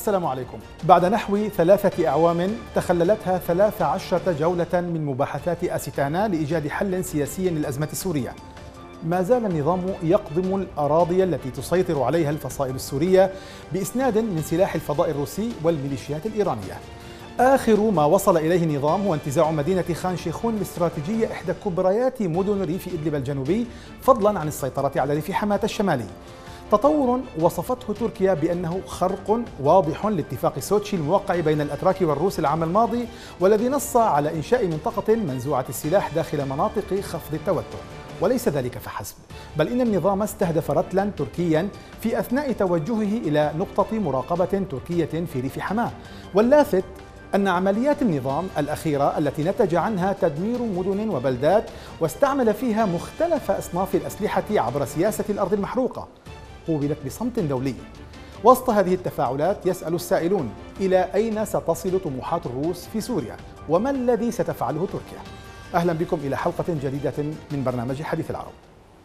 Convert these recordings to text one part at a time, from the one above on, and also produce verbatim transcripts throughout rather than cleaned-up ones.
السلام عليكم. بعد نحو ثلاثة أعوام تخللتها ثلاث عشرة جولة من مباحثات أستانا لإيجاد حل سياسي للأزمة السورية، ما زال النظام يقضم الأراضي التي تسيطر عليها الفصائل السورية بإسناد من سلاح الفضاء الروسي والميليشيات الإيرانية. آخر ما وصل إليه النظام هو انتزاع مدينة خان شيخون الاستراتيجية، إحدى كبريات مدن ريف إدلب الجنوبي، فضلا عن السيطرة على ريف حماة الشمالي. تطور وصفته تركيا بأنه خرق واضح لاتفاق سوتشي الموقع بين الأتراك والروس العام الماضي، والذي نص على إنشاء منطقة منزوعة السلاح داخل مناطق خفض التوتر. وليس ذلك فحسب، بل إن النظام استهدف رتلا تركيا في أثناء توجهه إلى نقطة مراقبة تركية في ريف حماة. واللافت أن عمليات النظام الأخيرة التي نتج عنها تدمير مدن وبلدات واستعمل فيها مختلف أصناف الأسلحة عبر سياسة الأرض المحروقة قوبلت بصمت دولي. وسط هذه التفاعلات يسأل السائلون: إلى أين ستصل طموحات الروس في سوريا؟ وما الذي ستفعله تركيا؟ أهلا بكم إلى حلقة جديدة من برنامج حديث العرب.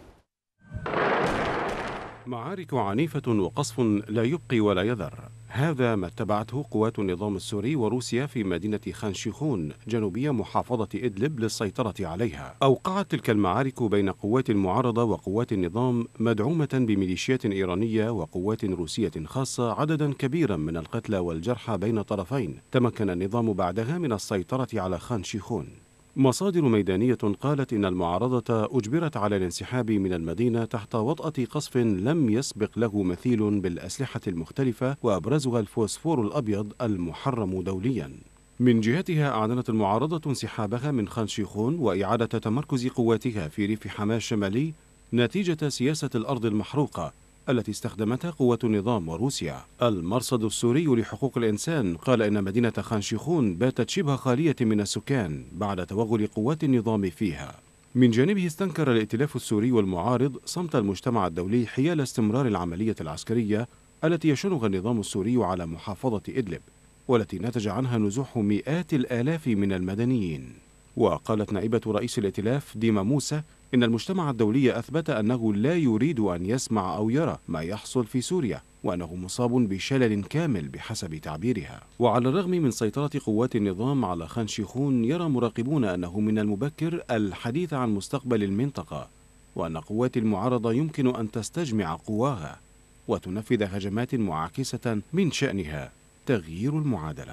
معارك عنيفة وقصف لا يبقي ولا يذر، هذا ما اتبعته قوات النظام السوري وروسيا في مدينة خان شيخون جنوبية محافظة إدلب للسيطرة عليها. أوقعت تلك المعارك بين قوات المعارضة وقوات النظام مدعومة بميليشيات إيرانية وقوات روسية خاصة عددا كبيرا من القتلى والجرحى بين طرفين. تمكن النظام بعدها من السيطرة على خان شيخون. مصادر ميدانية قالت إن المعارضة أجبرت على الانسحاب من المدينة تحت وطأة قصف لم يسبق له مثيل بالأسلحة المختلفة، وأبرزها الفوسفور الأبيض المحرم دوليا. من جهتها أعلنت المعارضة انسحابها من خان شيخون وإعادة تمركز قواتها في ريف حماة الشمالي نتيجة سياسة الأرض المحروقة التي استخدمتها قوات النظام وروسيا. المرصد السوري لحقوق الإنسان قال إن مدينة خان شيخون باتت شبه خالية من السكان بعد توغل قوات النظام فيها. من جانبه استنكر الائتلاف السوري والمعارض صمت المجتمع الدولي حيال استمرار العملية العسكرية التي يشنها النظام السوري على محافظة إدلب، والتي نتج عنها نزوح مئات الآلاف من المدنيين. وقالت نائبة رئيس الائتلاف ديما موسى إن المجتمع الدولي أثبت أنه لا يريد أن يسمع أو يرى ما يحصل في سوريا، وأنه مصاب بشلل كامل بحسب تعبيرها. وعلى الرغم من سيطرة قوات النظام على خان شيخون، يرى مراقبون أنه من المبكر الحديث عن مستقبل المنطقة، وأن قوات المعارضة يمكن أن تستجمع قواها وتنفذ هجمات معاكسة من شأنها تغيير المعادلة.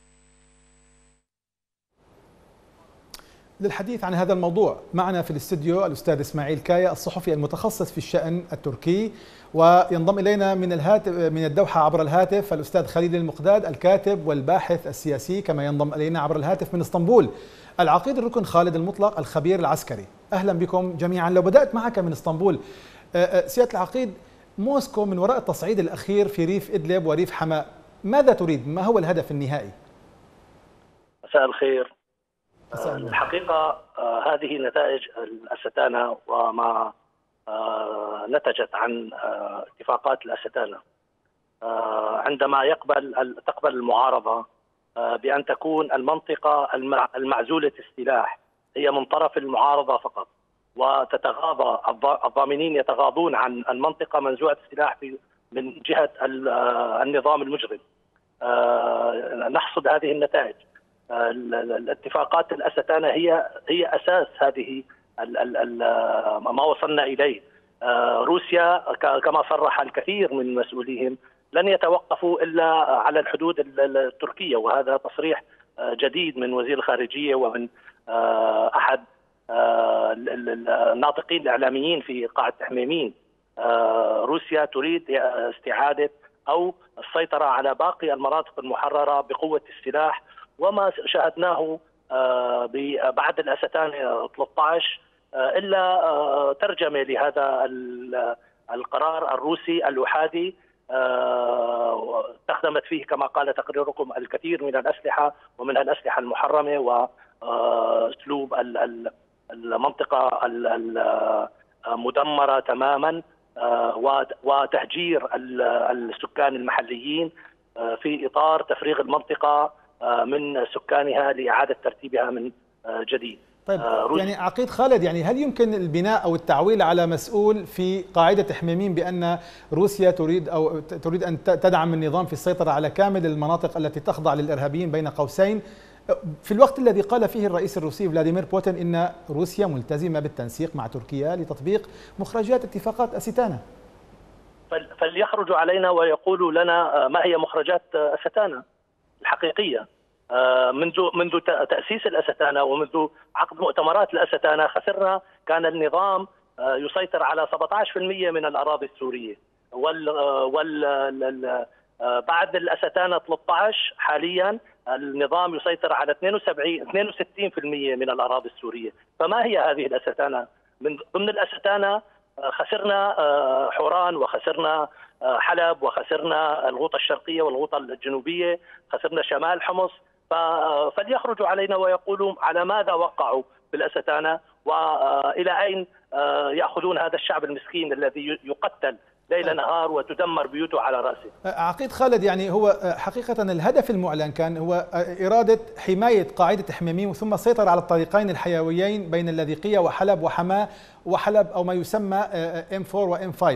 للحديث عن هذا الموضوع معنا في الاستوديو الأستاذ إسماعيل كايا الصحفي المتخصص في الشأن التركي، وينضم إلينا من الهاتف من الدوحة عبر الهاتف الأستاذ خليل المقداد الكاتب والباحث السياسي، كما ينضم إلينا عبر الهاتف من اسطنبول العقيد الركن خالد المطلق الخبير العسكري. أهلا بكم جميعا. لو بدأت معك من اسطنبول سيادة العقيد، موسكو من وراء التصعيد الأخير في ريف إدلب وريف حماة ماذا تريد؟ ما هو الهدف النهائي؟ مساء الخير. الحقيقة هذه نتائج الأستانا وما نتجت عن اتفاقات الأستانا. عندما يقبل تقبل المعارضة بأن تكون المنطقة المعزولة السلاح هي من طرف المعارضة فقط، وتتغاضى الضامنين يتغاضون عن المنطقة منزوعة السلاح من جهة النظام المجرم، نحصد هذه النتائج. الاتفاقات الأستانا هي هي أساس هذه ال ال ال ما وصلنا إليه. روسيا كما صرح الكثير من مسؤوليهم لن يتوقفوا إلا على الحدود التركية، وهذا تصريح جديد من وزير الخارجية ومن أحد الناطقين الإعلاميين في قاعة تحميمين. روسيا تريد استعادة أو السيطرة على باقي المناطق المحررة بقوة السلاح، وما شاهدناه بعد الأستانا ثلاثة عشر إلا ترجمة لهذا القرار الروسي الأحادي استخدمت فيه كما قال تقريركم الكثير من الأسلحة ومنها الأسلحة المحرمة وأسلوب المنطقة المدمرة تماما وتهجير السكان المحليين في إطار تفريغ المنطقة من سكانها لإعادة ترتيبها من جديد. طيب يعني عقيد خالد، يعني هل يمكن البناء أو التعويل على مسؤول في قاعدة حميميم بأن روسيا تريد أو تريد أن تدعم النظام في السيطرة على كامل المناطق التي تخضع للإرهابيين بين قوسين، في الوقت الذي قال فيه الرئيس الروسي فلاديمير بوتين إن روسيا ملتزمة بالتنسيق مع تركيا لتطبيق مخرجات اتفاقات أستانا؟ فليخرجوا علينا ويقولوا لنا ما هي مخرجات أستانا الحقيقية. منذ منذ تأسيس الأستانا ومنذ عقد مؤتمرات الأستانا خسرنا، كان النظام يسيطر على سبعة عشر بالمئة من الأراضي السورية، وال وال بعد الأستانا ثلاثة عشر حاليا النظام يسيطر على اثنين وسبعين اثنين وستين بالمئة من الأراضي السورية. فما هي هذه الأستانا؟ من ضمن الأستانا خسرنا حوران، وخسرنا حلب، وخسرنا الغوطة الشرقية والغوطة الجنوبية، خسرنا شمال حمص. فليخرجوا علينا ويقولوا على ماذا وقعوا بالأستانا، وإلى أين يأخذون هذا الشعب المسكين الذي يقتل ليل نهار وتدمر بيوته على رأسه. عقيد خالد، يعني هو حقيقة الهدف المعلن كان هو إرادة حماية قاعدة حميميم ثم السيطرة على الطريقين الحيويين بين اللاذقية وحلب وحماة وحلب أو ما يسمى إم فور وإم فايف.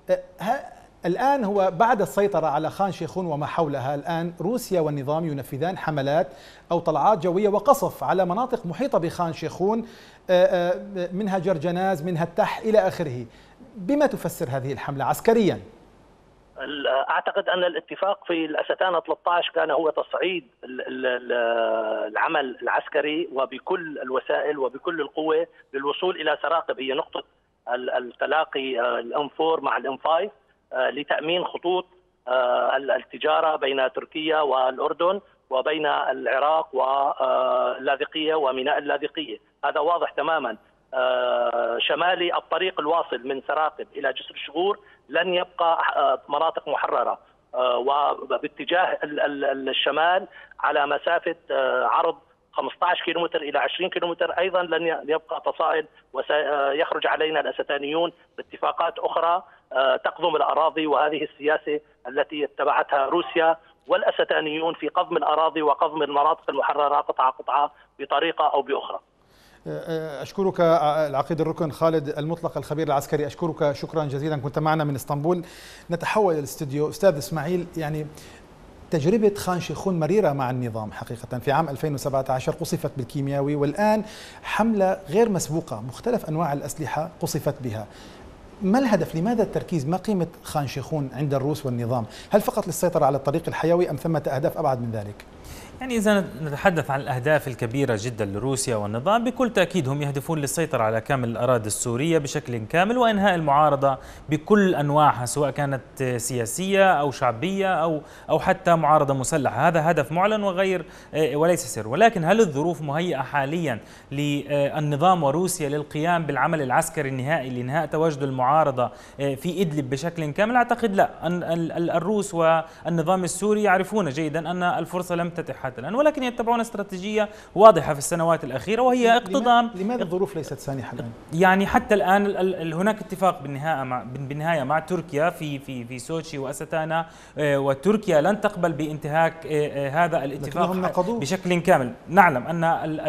الآن هو بعد السيطرة على خان شيخون وما حولها، الآن روسيا والنظام ينفذان حملات أو طلعات جوية وقصف على مناطق محيطة بخان شيخون، منها جرجناز، منها التح إلى آخره. بما تفسر هذه الحملة عسكريا؟ أعتقد أن الاتفاق في الأستانا ثلاثة عشر كان هو تصعيد العمل العسكري وبكل الوسائل وبكل القوة للوصول إلى سراقب، هي نقطة التلاقي الام فور مع الام فايف لتأمين خطوط التجارة بين تركيا والأردن وبين العراق واللاذقية وميناء اللاذقية. هذا واضح تماما. شمالي الطريق الواصل من سراقب إلى جسر الشغور لن يبقى مناطق محررة، وباتجاه الشمال على مسافة عرض خمسة عشر كيلومتر إلى عشرين كيلومتر أيضا لن يبقى فصائل، وسيخرج علينا الأستانيون باتفاقات أخرى تقضم الأراضي. وهذه السياسة التي اتبعتها روسيا والأستانيون في قضم الأراضي وقضم المناطق المحررة قطعة قطعة بطريقة أو بأخرى. أشكرك العقيد الركن خالد المطلق الخبير العسكري، أشكرك شكرا جزيلا، كنت معنا من اسطنبول. نتحول إلى الاستوديو. أستاذ إسماعيل، يعني تجربة خان شيخون مريرة مع النظام حقيقة. في عام ألفين وسبعة عشر قصفت بالكيمياوي، والآن حملة غير مسبوقة، مختلف أنواع الأسلحة قصفت بها. ما الهدف؟ لماذا التركيز؟ ما قيمة خان شيخون عند الروس والنظام؟ هل فقط للسيطرة على الطريق الحيوي أم ثمة أهداف أبعد من ذلك؟ يعني إذا نتحدث عن الأهداف الكبيرة جدا لروسيا والنظام، بكل تأكيد هم يهدفون للسيطرة على كامل الأراضي السورية بشكل كامل وإنهاء المعارضة بكل أنواعها، سواء كانت سياسية أو شعبية أو أو حتى معارضة مسلحة. هذا هدف معلن وغير وليس سر. ولكن هل الظروف مهيئة حاليا للنظام وروسيا للقيام بالعمل العسكري النهائي لإنهاء تواجد المعارضة في إدلب بشكل كامل؟ أعتقد لا. الروس والنظام السوري يعرفون جيدا أن الفرصة لم تتح الان، ولكن يتبعون استراتيجية واضحة في السنوات الأخيرة وهي اقتضام. لماذا الظروف ليست سانحة الآن؟ يعني حتى الآن هناك اتفاق بالنهاية مع بالنهاية مع تركيا في في في سوتشي وأستانا، وتركيا لن تقبل بانتهاك هذا الاتفاق بشكل كامل. نعلم أن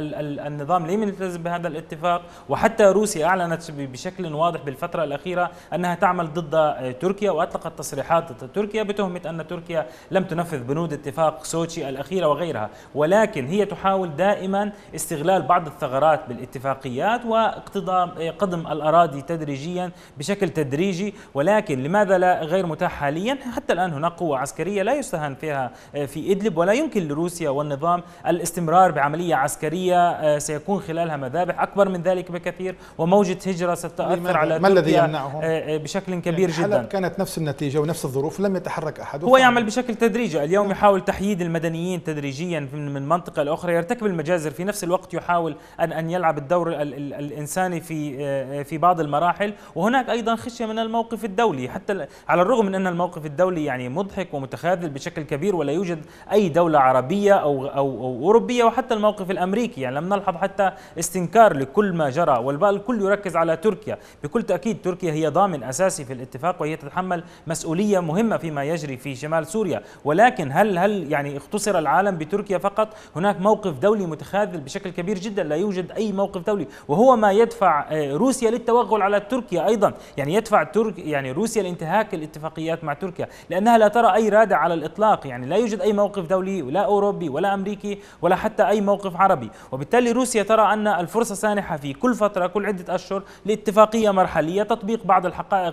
النظام لم يلتزم بهذا الاتفاق، وحتى روسيا أعلنت بشكل واضح بالفترة الأخيرة أنها تعمل ضد تركيا وأطلقت تصريحات ضد تركيا بتهمة أن تركيا لم تنفذ بنود اتفاق سوتشي الأخيرة وغيرها. ولكن هي تحاول دائما استغلال بعض الثغرات بالاتفاقيات واقتضاء قضم الأراضي تدريجيا بشكل تدريجي. ولكن لماذا لا غير متاح حاليا؟ حتى الآن هناك قوة عسكرية لا يستهان فيها في إدلب، ولا يمكن لروسيا والنظام الاستمرار بعملية عسكرية سيكون خلالها مذابح أكبر من ذلك بكثير، وموجة هجرة ستؤثر على ما الذي يمنعهم بشكل كبير يعني جدا. كانت نفس النتيجة ونفس الظروف، لم يتحرك أحد. هو يعمل بشكل تدريجي. اليوم يحاول تحييد المدنيين تدريجيا من منطقة لأخرى، يرتكب المجازر، في نفس الوقت يحاول أن أن يلعب الدور الإنساني في في بعض المراحل. وهناك أيضا خشية من الموقف الدولي، حتى على الرغم من أن الموقف الدولي يعني مضحك ومتخاذل بشكل كبير، ولا يوجد أي دولة عربية أو أو, أو أوروبية، وحتى الموقف الأمريكي يعني لم نلحظ حتى استنكار لكل ما جرى، والباقي الكل يركز على تركيا. بكل تأكيد تركيا هي ضامن أساسي في الاتفاق، وهي تتحمل مسؤولية مهمة فيما يجري في شمال سوريا. ولكن هل هل يعني اختصر العالم لتركيا فقط، هناك موقف دولي متخاذل بشكل كبير جدا، لا يوجد أي موقف دولي، وهو ما يدفع روسيا للتوغل على تركيا أيضا. يعني يدفع ترك يعني روسيا لانتهاك الاتفاقيات مع تركيا لأنها لا ترى أي رادع على الإطلاق. يعني لا يوجد أي موقف دولي ولا أوروبي ولا أمريكي ولا حتى أي موقف عربي، وبالتالي روسيا ترى أن الفرصة سانحة في كل فترة كل عدة أشهر لاتفاقية مرحلية، تطبيق بعض الحقائق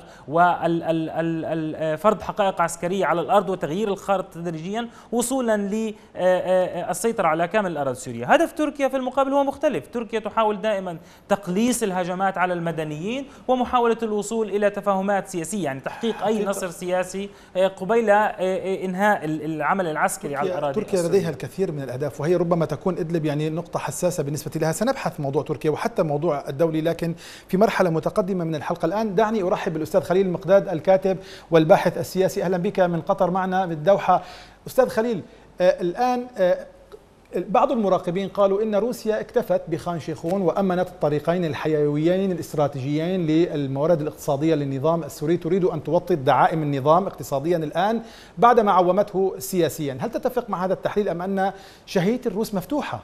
وفرض حقائق عسكرية على الأرض وتغيير الخارطة تدريجيا وصولا للسيطرة على كامل الأراضي السورية. هدف تركيا في المقابل هو مختلف، تركيا تحاول دائما تقليص الهجمات على المدنيين ومحاولة الوصول إلى تفاهمات سياسية، يعني تحقيق أي نصر سياسي قبيل إنهاء العمل العسكري على الأراضي. تركيا لديها الكثير من الأهداف، وهي ربما تكون إدلب يعني نقطة حساسة بالنسبة لها. سنبحث موضوع تركيا وحتى موضوع الدولي، لكن في مرحلة متقدمة من الحلقة الآن. دعني أرحب بالأستاذ خليل المقداد الكاتب والباحث السياسي. أهلا بك من قطر معنا بالدوحة. أستاذ خليل، آه الآن آه بعض المراقبين قالوا إن روسيا اكتفت بخان شيخون وأمنت الطريقين الحيويين الاستراتيجيين للموارد الاقتصادية للنظام السوري، تريد أن توطد دعائم النظام اقتصاديا الآن بعدما عومته سياسيا. هل تتفق مع هذا التحليل أم أن شهية الروس مفتوحة؟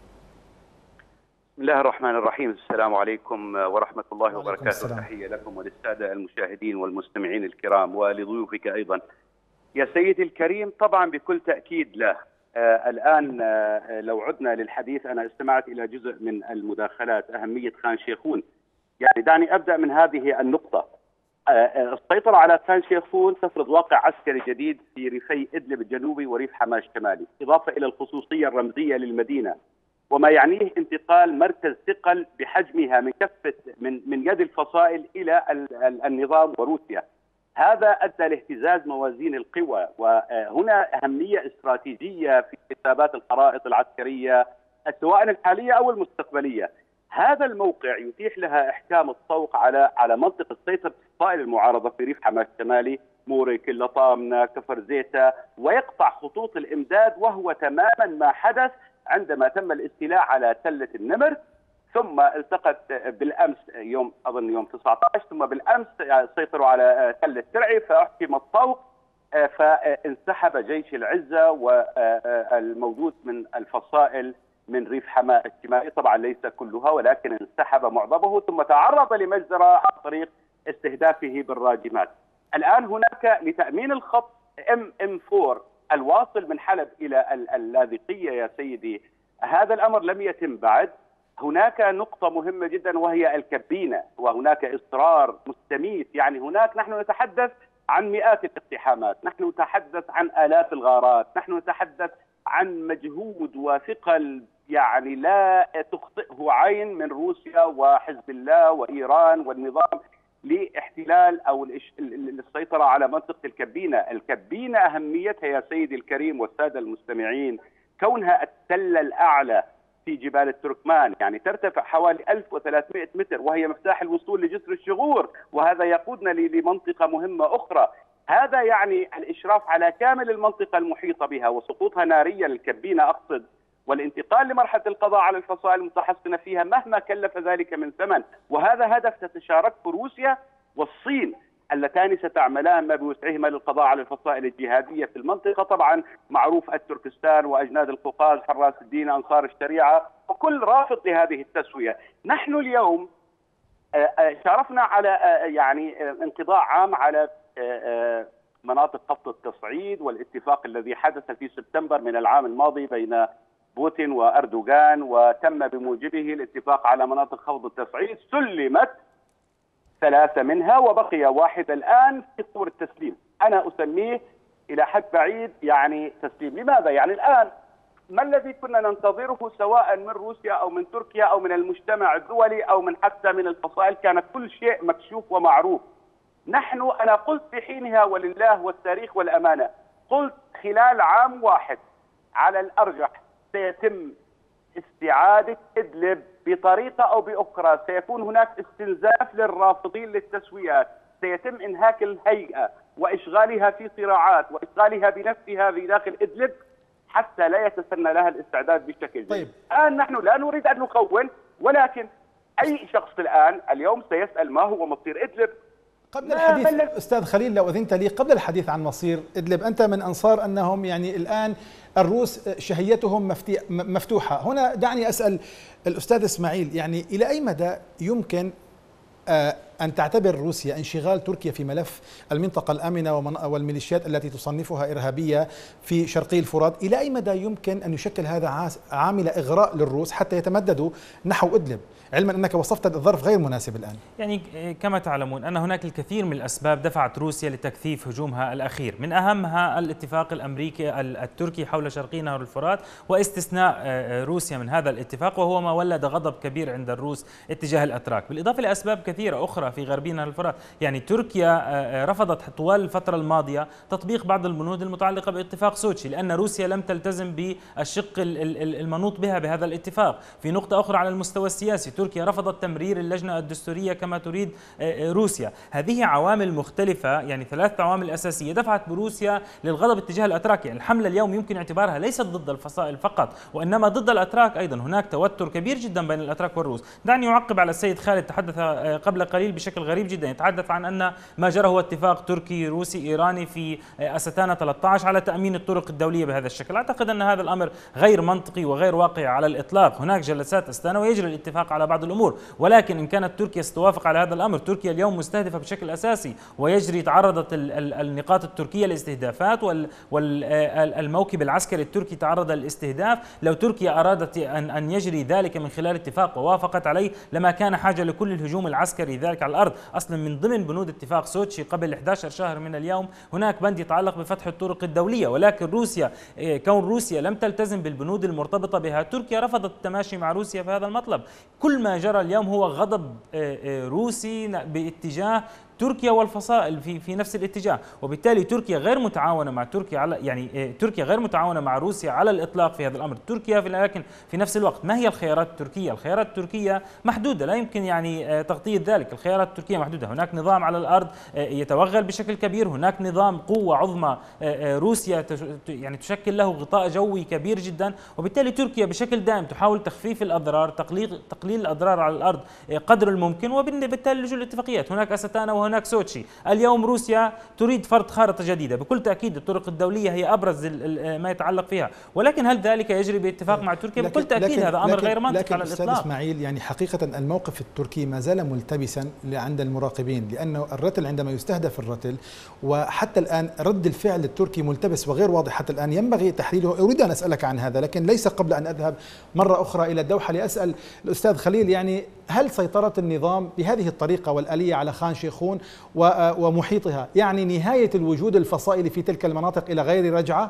بسم الله الرحمن الرحيم. السلام عليكم ورحمة الله وبركاته. تحية لكم وللسادة المشاهدين والمستمعين الكرام ولضيوفك أيضا. يا سيدي الكريم، طبعا بكل تأكيد لا. آه الآن آه لو عدنا للحديث، أنا استمعت إلى جزء من المداخلات أهمية خان شيخون. يعني دعني أبدأ من هذه النقطة. آه السيطرة على خان شيخون تفرض واقع عسكري جديد في ريفي إدلب الجنوبي وريف حماة الشمالي، إضافة إلى الخصوصية الرمزية للمدينة، وما يعنيه انتقال مركز ثقل بحجمها من كفة من من يد الفصائل إلى النظام وروسيا. هذا أدى لاهتزاز موازين القوى، وهنا أهمية استراتيجية في حسابات الخرائط العسكرية سواء الحالية أو المستقبلية. هذا الموقع يتيح لها إحكام الطوق على على منطقة سيطرة فصائل المعارضة في ريف حماة الشمالي، موري، كلا طامنة، كفر زيتا، ويقطع خطوط الإمداد، وهو تماما ما حدث عندما تم الاستيلاء على تلة النمر، ثم التقت بالامس يوم اظن يوم تسعة عشر، ثم بالامس سيطروا على تله ترعي فاحكم الطوق، فانسحب جيش العزه والموجود من الفصائل من ريف حماة الشمالي، طبعا ليس كلها ولكن انسحب معظمه، ثم تعرض لمجزره عن طريق استهدافه بالراجمات. الان هناك لتامين الخط ام ام أربعة الواصل من حلب الى اللاذقيه يا سيدي، هذا الامر لم يتم بعد. هناك نقطة مهمة جدا وهي الكبينة، وهناك إصرار مستميت. يعني هناك نحن نتحدث عن مئات الاقتحامات، نحن نتحدث عن آلاف الغارات، نحن نتحدث عن مجهود وثقل يعني لا تخطئه عين من روسيا وحزب الله وإيران والنظام لاحتلال أو السيطرة على منطقة الكبينة. الكبينة أهميتها يا سيدي الكريم والسادة المستمعين كونها التلة الأعلى في جبال التركمان، يعني ترتفع حوالي ألف وثلاثمئة متر، وهي مفتاح الوصول لجسر الشغور، وهذا يقودنا لمنطقة مهمة أخرى. هذا يعني الإشراف على كامل المنطقة المحيطة بها وسقوطها ناريا الكبينة أقصد، والانتقال لمرحلة القضاء على الفصائل المتحصنة فيها مهما كلف ذلك من ثمن. وهذا هدف تتشارك روسيا والصين اللتان ستعملان ما بوسعهما للقضاء على الفصائل الجهادية في المنطقة. طبعا معروف التركستان وأجناد القوقاز، حراس الدين، أنصار الشريعة، وكل رافض لهذه التسوية. نحن اليوم شارفنا على يعني انقضاء عام على مناطق خفض التصعيد والاتفاق الذي حدث في سبتمبر من العام الماضي بين بوتين وأردوغان، وتم بموجبه الاتفاق على مناطق خفض التصعيد، سلمت ثلاثة منها وبقي واحد الآن في طور التسليم. أنا أسميه إلى حد بعيد يعني تسليم. لماذا؟ يعني الآن ما الذي كنا ننتظره سواء من روسيا أو من تركيا أو من المجتمع الدولي أو من حتى من الفصائل؟ كان كل شيء مكشوف ومعروف. نحن أنا قلت في حينها ولله والتاريخ والأمانة، قلت خلال عام واحد على الأرجح سيتم استعادة إدلب بطريقة أو بأخرى، سيكون هناك استنزاف للرافضين للتسويات، سيتم إنهاك الهيئة وإشغالها في صراعات وإشغالها بنفسها في داخل إدلب حتى لا يتسنى لها الاستعداد بشكل جيد. طيب. الآن نحن لا نريد أن نخون، ولكن أي شخص الآن اليوم سيسأل ما هو مصير إدلب. قبل الحديث أستاذ خليل لو أذنت لي، قبل الحديث عن مصير إدلب، أنت من أنصار أنهم يعني الآن الروس شهيتهم مفتوحة. هنا دعني أسأل الأستاذ إسماعيل، يعني إلى أي مدى يمكن أن تعتبر روسيا انشغال تركيا في ملف المنطقة الآمنة والميليشيات التي تصنفها إرهابية في شرقي الفرات، إلى أي مدى يمكن أن يشكل هذا عامل إغراء للروس حتى يتمددوا نحو إدلب، علما أنك وصفت الظرف غير مناسب الآن؟ يعني كما تعلمون أن هناك الكثير من الأسباب دفعت روسيا لتكثيف هجومها الأخير، من أهمها الاتفاق الأمريكي التركي حول شرقي نهر الفرات واستثناء روسيا من هذا الاتفاق، وهو ما ولد غضب كبير عند الروس اتجاه الأتراك، بالإضافة لأسباب كثيرة أخرى في غربي نهر الفرات. يعني تركيا رفضت طوال الفترة الماضية تطبيق بعض البنود المتعلقة باتفاق سوتشي لأن روسيا لم تلتزم بالشق المنوط بها بهذا الاتفاق. في نقطة أخرى على المستوى السياسي، تركيا رفضت تمرير اللجنة الدستورية كما تريد روسيا. هذه عوامل مختلفة، يعني ثلاث عوامل أساسية دفعت بروسيا للغضب اتجاه الأتراك. يعني الحملة اليوم يمكن اعتبارها ليست ضد الفصائل فقط وإنما ضد الأتراك أيضا. هناك توتر كبير جدا بين الأتراك والروس. دعني أعقب على السيد خالد، تحدث قبل قليل بشكل غريب جدا، يتحدث عن أن ما جرى هو اتفاق تركي روسي إيراني في أستانا ثلاثة عشر على تأمين الطرق الدولية بهذا الشكل. أعتقد أن هذا الأمر غير منطقي وغير واقعي على الإطلاق. هناك جلسات أستانا ويجري الاتفاق على بعض الأمور، ولكن إن كانت تركيا ستوافق على هذا الأمر، تركيا اليوم مستهدفة بشكل أساسي ويجري تعرضت النقاط التركية لاستهدافات والموكب العسكري التركي تعرض للاستهداف. لو تركيا أرادت أن يجري ذلك من خلال اتفاق ووافقت عليه لما كان حاجة لكل الهجوم العسكري ذلك على الأرض. أصلا من ضمن بنود اتفاق سوتشي قبل أحد عشر شهر من اليوم هناك بند يتعلق بفتح الطرق الدولية، ولكن روسيا كون روسيا لم تلتزم بالبنود المرتبطة بها، تركيا رفضت التماشي مع روسيا في هذا المطلب. كل ما جرى اليوم هو غضب روسي باتجاه تركيا والفصائل في في نفس الاتجاه، وبالتالي تركيا غير متعاونه مع تركيا على يعني تركيا غير متعاونه مع روسيا على الاطلاق في هذا الامر. تركيا في لكن في نفس الوقت ما هي الخيارات التركيه؟ الخيارات التركيه محدوده، لا يمكن يعني تغطيه ذلك. الخيارات التركيه محدوده، هناك نظام على الارض يتوغل بشكل كبير، هناك نظام قوه عظمى روسيا يعني تشكل له غطاء جوي كبير جدا، وبالتالي تركيا بشكل دائم تحاول تخفيف الاضرار، تقليل تقليل الاضرار على الارض قدر الممكن، وبالتالي لجوء الاتفاقيات. هناك أستانا وهناك سوتشي. اليوم روسيا تريد فرض خارطة جديدة، بكل تأكيد الطرق الدولية هي أبرز ما يتعلق فيها، ولكن هل ذلك يجري باتفاق مع تركيا؟ بكل تأكيد هذا أمر غير منطقي على الإطلاق. أستاذ إسماعيل، يعني حقيقة الموقف التركي ما زال ملتبسا عند المراقبين، لأنه الرتل عندما يستهدف الرتل وحتى الآن رد الفعل التركي ملتبس وغير واضح حتى الآن، ينبغي تحليله. أريد أن أسألك عن هذا، لكن ليس قبل أن أذهب مرة أخرى إلى الدوحة لأسأل الأستاذ خليل، يعني هل سيطرة النظام بهذه الطريقة والآلية على خان شيخون ومحيطها يعني نهاية الوجود الفصائلي في تلك المناطق إلى غير رجعة؟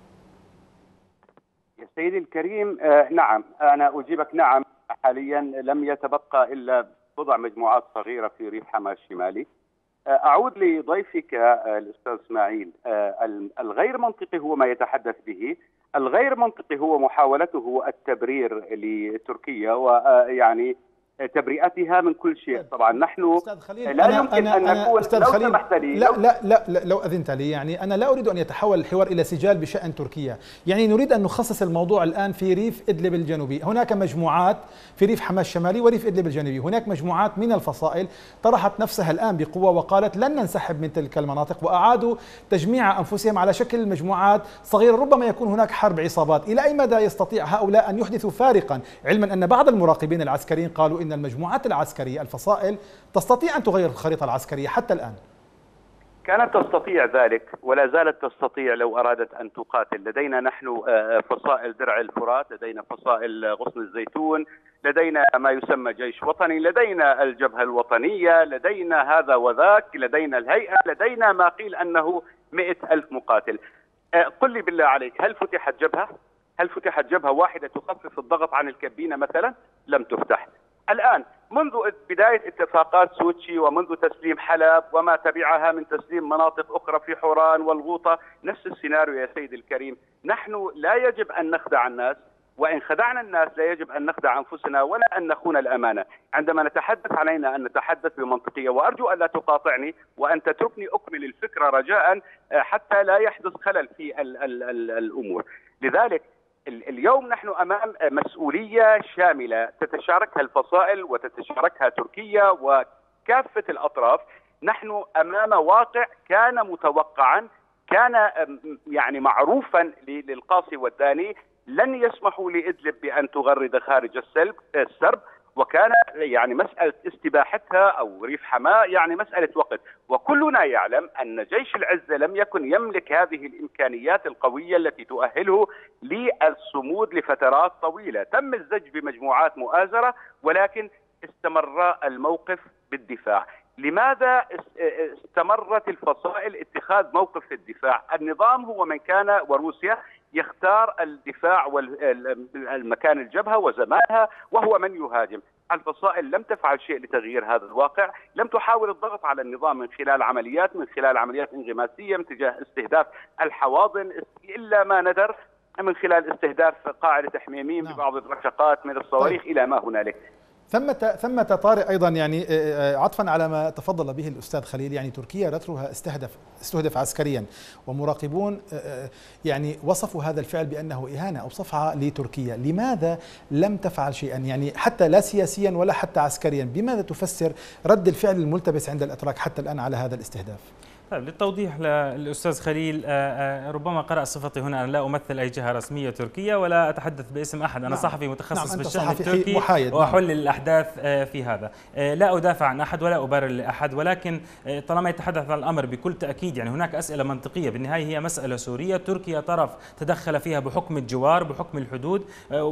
يا سيدي الكريم، آه نعم، أنا أجيبك نعم. حاليا لم يتبقى إلا بضع مجموعات صغيرة في ريف حما الشمالي. آه أعود لضيفك آه الأستاذ إسماعيل. آه الغير منطقي هو ما يتحدث به، الغير منطقي هو محاولته التبرير لتركيا ويعني تبرئتها من كل شيء. طبعا نحن لا أنا يمكن أنا أن نكون أستاذ لو خليل سمحت لي لا, لا لا لا لو أذنت لي، يعني أنا لا أريد أن يتحول الحوار إلى سجال بشأن تركيا، يعني نريد أن نخصص الموضوع الآن في ريف إدلب الجنوبي. هناك مجموعات في ريف حما الشمالي وريف إدلب الجنوبي، هناك مجموعات من الفصائل طرحت نفسها الآن بقوة وقالت لن ننسحب من تلك المناطق، وأعادوا تجميع أنفسهم على شكل مجموعات صغيرة. ربما يكون هناك حرب عصابات. إلى أي مدى يستطيع هؤلاء أن يحدثوا فارقا، علما أن بعض المراقبين العسكريين قالوا إن المجموعات العسكرية الفصائل تستطيع أن تغير الخريطة العسكرية حتى الآن؟ كانت تستطيع ذلك ولا زالت تستطيع لو أرادت أن تقاتل. لدينا نحن فصائل درع الفرات، لدينا فصائل غصن الزيتون، لدينا ما يسمى جيش وطني، لدينا الجبهة الوطنية، لدينا هذا وذاك، لدينا الهيئة، لدينا ما قيل أنه مئة ألف مقاتل. قل لي بالله عليك، هل فتحت جبهة؟ هل فتحت جبهة واحدة تخفف الضغط عن الكبينة مثلا؟ لم تفتح. الآن منذ بداية اتفاقات سوتشي ومنذ تسليم حلب وما تبعها من تسليم مناطق أخرى في حوران والغوطة، نفس السيناريو يا سيدي الكريم. نحن لا يجب أن نخدع الناس، وإن خدعنا الناس لا يجب أن نخدع أنفسنا ولا أن نخون الأمانة. عندما نتحدث علينا أن نتحدث بمنطقية، وأرجو أن لا تقاطعني وأن تتركني أكمل الفكرة رجاء حتى لا يحدث خلل في ال ال ال الأمور. لذلك اليوم نحن أمام مسؤولية شاملة تتشاركها الفصائل وتتشاركها تركيا وكافة الأطراف نحن أمام واقع كان متوقعا، كان يعني معروفا للقاصي والداني، لن يسمحوا لإدلب بأن تغرد خارج السرب، وكان يعني مسألة استباحتها أو ريف حماة يعني مسألة وقت. وكلنا يعلم أن جيش العزة لم يكن يملك هذه الإمكانيات القوية التي تؤهله للصمود لفترات طويلة. تم الزج بمجموعات مؤازرة، ولكن استمر الموقف بالدفاع. لماذا استمرت الفصائل اتخاذ موقف في الدفاع؟ النظام هو من كان وروسيا يختار الدفاع والمكان الجبهة وزمانها، وهو من يهاجم. الفصائل لم تفعل شيء لتغيير هذا الواقع، لم تحاول الضغط على النظام من خلال عمليات من خلال عمليات انغماسية من تجاه استهداف الحواضن، إلا ما ندر من خلال استهداف قاعدة حميميم ببعض الرشقات من الصواريخ إلى ما هنالك. ثمة ثمة طارق ايضا يعني عطفا على ما تفضل به الاستاذ خليل، يعني تركيا رترها استهدف استهدف عسكريا، ومراقبون يعني وصفوا هذا الفعل بانه اهانه او صفعه لتركيا. لماذا لم تفعل شيئا يعني حتى لا سياسيا ولا حتى عسكريا؟ بماذا تفسر رد الفعل الملتبس عند الاتراك حتى الان على هذا الاستهداف؟ طيب للتوضيح للأستاذ خليل، ربما قرأ صفتي هنا أن لا أمثل أي جهة رسمية تركية ولا أتحدث باسم أحد. أنا نعم. صحفي متخصص نعم. بالشأن التركي وأحلل نعم. الأحداث في هذا. لا أدافع عن أحد ولا أبرر لأحد، ولكن طالما يتحدث عن الأمر بكل تأكيد يعني هناك أسئلة منطقية. بالنهاية هي مسألة سورية، تركيا طرف تدخل فيها بحكم الجوار بحكم الحدود،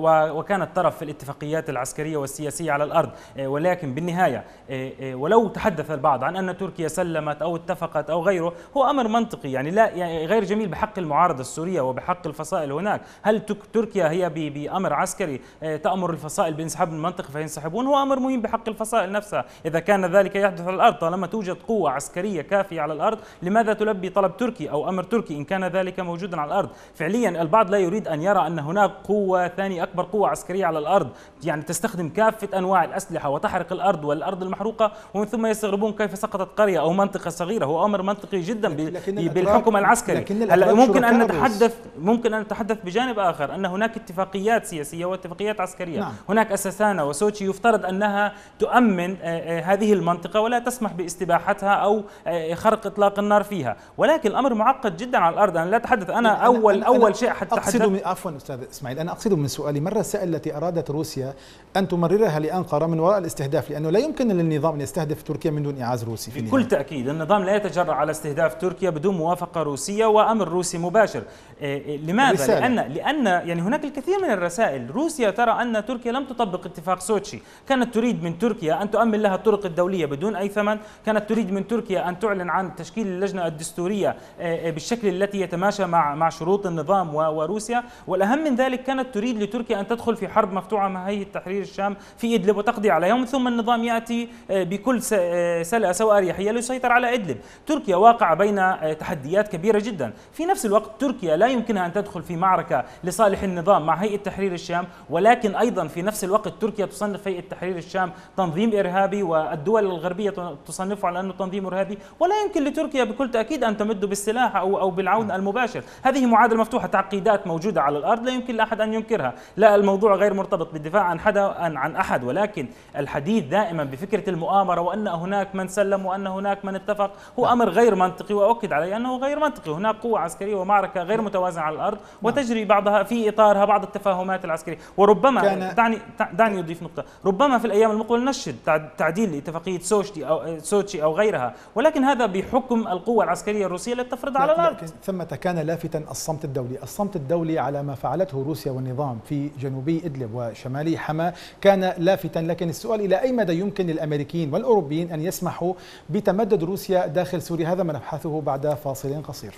وكانت طرف في الاتفاقيات العسكرية والسياسية على الأرض. ولكن بالنهاية ولو تحدث البعض عن أن تركيا سلمت أو اتفقت أو غيره، هو أمر منطقي يعني لا يعني غير جميل بحق المعارضة السورية وبحق الفصائل هناك. هل تركيا هي بأمر عسكري تأمر الفصائل بانسحاب من المنطقة فينسحبون؟ هو أمر مهم بحق الفصائل نفسها إذا كان ذلك يحدث على الأرض. طالما توجد قوة عسكرية كافية على الأرض، لماذا تلبي طلب تركي أو أمر تركي إن كان ذلك موجودا على الأرض؟ فعليا البعض لا يريد أن يرى أن هناك قوة ثاني أكبر قوة عسكرية على الأرض يعني تستخدم كافة أنواع الأسلحة وتحرق الأرض والأرض المحروقة، ومن ثم يستغربون كيف سقطت قرية أو منطقة صغيرة. هو أمر منطقي جدا بالحكم العسكري. هلا ممكن ان نتحدث ممكن ان نتحدث بجانب اخر ان هناك اتفاقيات سياسيه واتفاقيات عسكريه. نعم. هناك اساسانا وسوتشي يفترض انها تؤمن هذه المنطقه ولا تسمح باستباحتها او خرق اطلاق النار فيها، ولكن الامر معقد جدا على الارض. انا لا اتحدث انا يعني اول أنا اول أنا شيء حتى اقصد عفوا استاذ اسماعيل، انا اقصد من سؤالي ما الرسائل التي ارادت روسيا ان تمررها لانقره من وراء الاستهداف؟ لانه لا يمكن للنظام ان يستهدف تركيا من دون اعاز روسي. في بكل تاكيد النظام لا يتجرأ على استهداف تركيا بدون موافقة روسية وأمر روسي مباشر. لماذا؟ رسالة. لأن لأن يعني هناك الكثير من الرسائل. روسيا ترى أن تركيا لم تطبق اتفاق سوتشي، كانت تريد من تركيا أن تؤمن لها الطرق الدولية بدون أي ثمن، كانت تريد من تركيا أن تعلن عن تشكيل اللجنة الدستورية بالشكل التي يتماشى مع مع شروط النظام وروسيا، والأهم من ذلك كانت تريد لتركيا أن تدخل في حرب مفتوحة مع هيئة تحرير الشام في إدلب وتقضي عليها، ومن ثم النظام يأتي بكل سلاسة وأريحية ليسيطر على إدلب. تركيا واقع بين تحديات كبيرة جدا. في نفس الوقت تركيا لا يمكنها أن تدخل في معركة لصالح النظام مع هيئة تحرير الشام، ولكن أيضا في نفس الوقت تركيا تصنف هيئة تحرير الشام تنظيم إرهابي، والدول الغربية تصنفه على أنه تنظيم إرهابي، ولا يمكن لتركيا بكل تأكيد أن تمد بالسلاح أو أو بالعون المباشر. هذه معادلة مفتوحة، تعقيدات موجودة على الأرض لا يمكن لأحد أن ينكرها. لا، الموضوع غير مرتبط بالدفاع عن حدا عن أحد، ولكن الحديث دائما بفكرة المؤامرة وأن هناك من سلم وأن هناك من اتفق هو أمر غير منطقي، وأؤكد عليه أنه غير منطقي. هناك قوة عسكرية ومعركة غير متوازنة على الأرض وتجري بعضها في إطارها بعض التفاهمات العسكرية. وربما دعني دعني أضيف نقطة، ربما في الأيام المقبلة نشهد تعديل لاتفاقية سوتشي أو سوتشي أو غيرها، ولكن هذا بحكم القوة العسكرية الروسية التي تفرضها على الأرض. ثمة كان لافتا الصمت الدولي، الصمت الدولي على ما فعلته روسيا والنظام في جنوبي إدلب وشمالي حما كان لافتا، لكن السؤال إلى أي مدى يمكن للأمريكيين والأوروبيين أن يسمحوا بتمدد روسيا داخل سوريا؟ هذا ما نبحثه بعد فاصل قصير.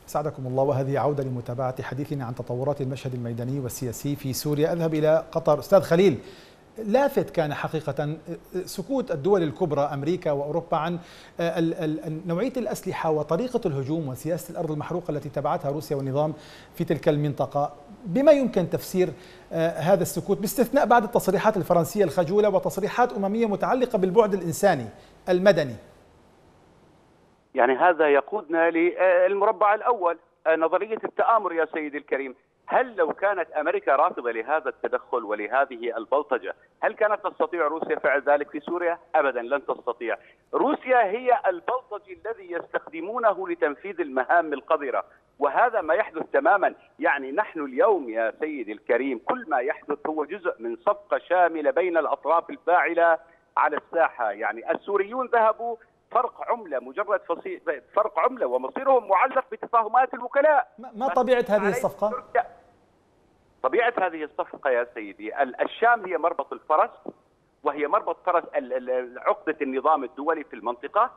سعدكم الله. وهذه عودة لمتابعة حديثنا عن تطورات المشهد الميداني والسياسي في سوريا. أذهب إلى قطر. أستاذ خليل، لافت كان حقيقة سكوت الدول الكبرى أمريكا وأوروبا عن نوعية الأسلحة وطريقة الهجوم وسياسة الأرض المحروقة التي تبعتها روسيا والنظام في تلك المنطقة. بما يمكن تفسير هذا السكوت باستثناء بعض التصريحات الفرنسية الخجولة وتصريحات أممية متعلقة بالبعد الإنساني المدني؟ يعني هذا يقودنا للمربع الأول، نظرية التآمر يا سيدي الكريم. هل لو كانت أمريكا رافضة لهذا التدخل ولهذه البلطجة، هل كانت تستطيع روسيا فعل ذلك في سوريا؟ أبدا لن تستطيع. روسيا هي البلطجي الذي يستخدمونه لتنفيذ المهام القذرة، وهذا ما يحدث تماما. يعني نحن اليوم يا سيدي الكريم كل ما يحدث هو جزء من صفقة شاملة بين الأطراف الفاعلة على الساحة. يعني السوريون ذهبوا فرق عملة، مجرد فرق عملة، ومصيرهم معلق بتفاهمات الوكلاء. ما طبيعة هذه الصفقة؟ طبيعة هذه الصفقة يا سيدي، الشام هي مربط الفرس، وهي مربط فرس عقدة النظام الدولي في المنطقة.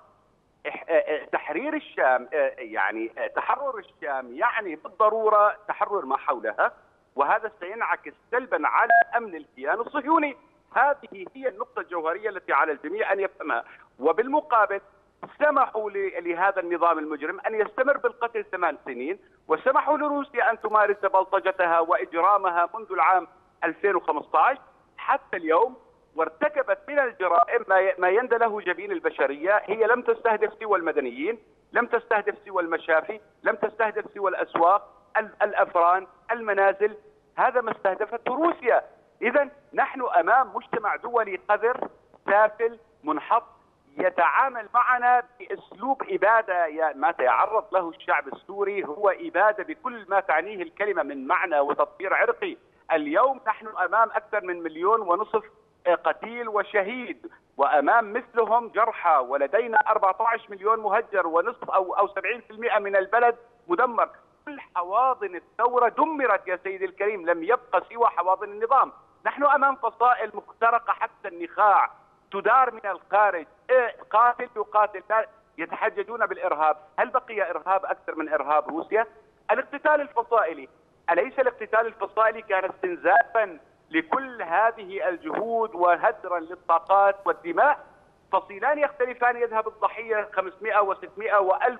تحرير الشام يعني تحرر الشام يعني بالضرورة تحرر ما حولها، وهذا سينعكس سلبا على أمن الكيان الصهيوني. هذه هي النقطة الجوهرية التي على الجميع أن يفهمها. وبالمقابل سمحوا لهذا النظام المجرم أن يستمر بالقتل ثمان سنين، وسمحوا لروسيا أن تمارس بلطجتها وإجرامها منذ العام ألفين وخمسة عشر حتى اليوم، وارتكبت من الجرائم ما يندى له جبين البشرية. هي لم تستهدف سوى المدنيين، لم تستهدف سوى المشافي، لم تستهدف سوى الأسواق، الأفران، المنازل. هذا ما استهدفته روسيا. إذن نحن أمام مجتمع دولي قذر سافل منحط يتعامل معنا بأسلوب إبادة. ما يتعرض له الشعب السوري هو إبادة بكل ما تعنيه الكلمة من معنى وتطهير عرقي. اليوم نحن أمام أكثر من مليون ونصف قتيل وشهيد، وأمام مثلهم جرحى، ولدينا أربعة عشر مليون مهجر، ونصف أو أو سبعين بالمئة من البلد مدمر. كل حواضن الثورة دمرت يا سيدي الكريم، لم يبقى سوى حواضن النظام. نحن أمام فصائل مخترقة حتى النخاع، تدار من الخارج، قاتل يقاتل، يتحججون بالإرهاب. هل بقي إرهاب أكثر من إرهاب روسيا؟ الاقتتال الفصائلي، أليس الاقتتال الفصائلي كان استنزافا لكل هذه الجهود وهدرا للطاقات والدماء؟ فصيلان يختلفان، يذهب الضحية خمسمئة وستمئة وألف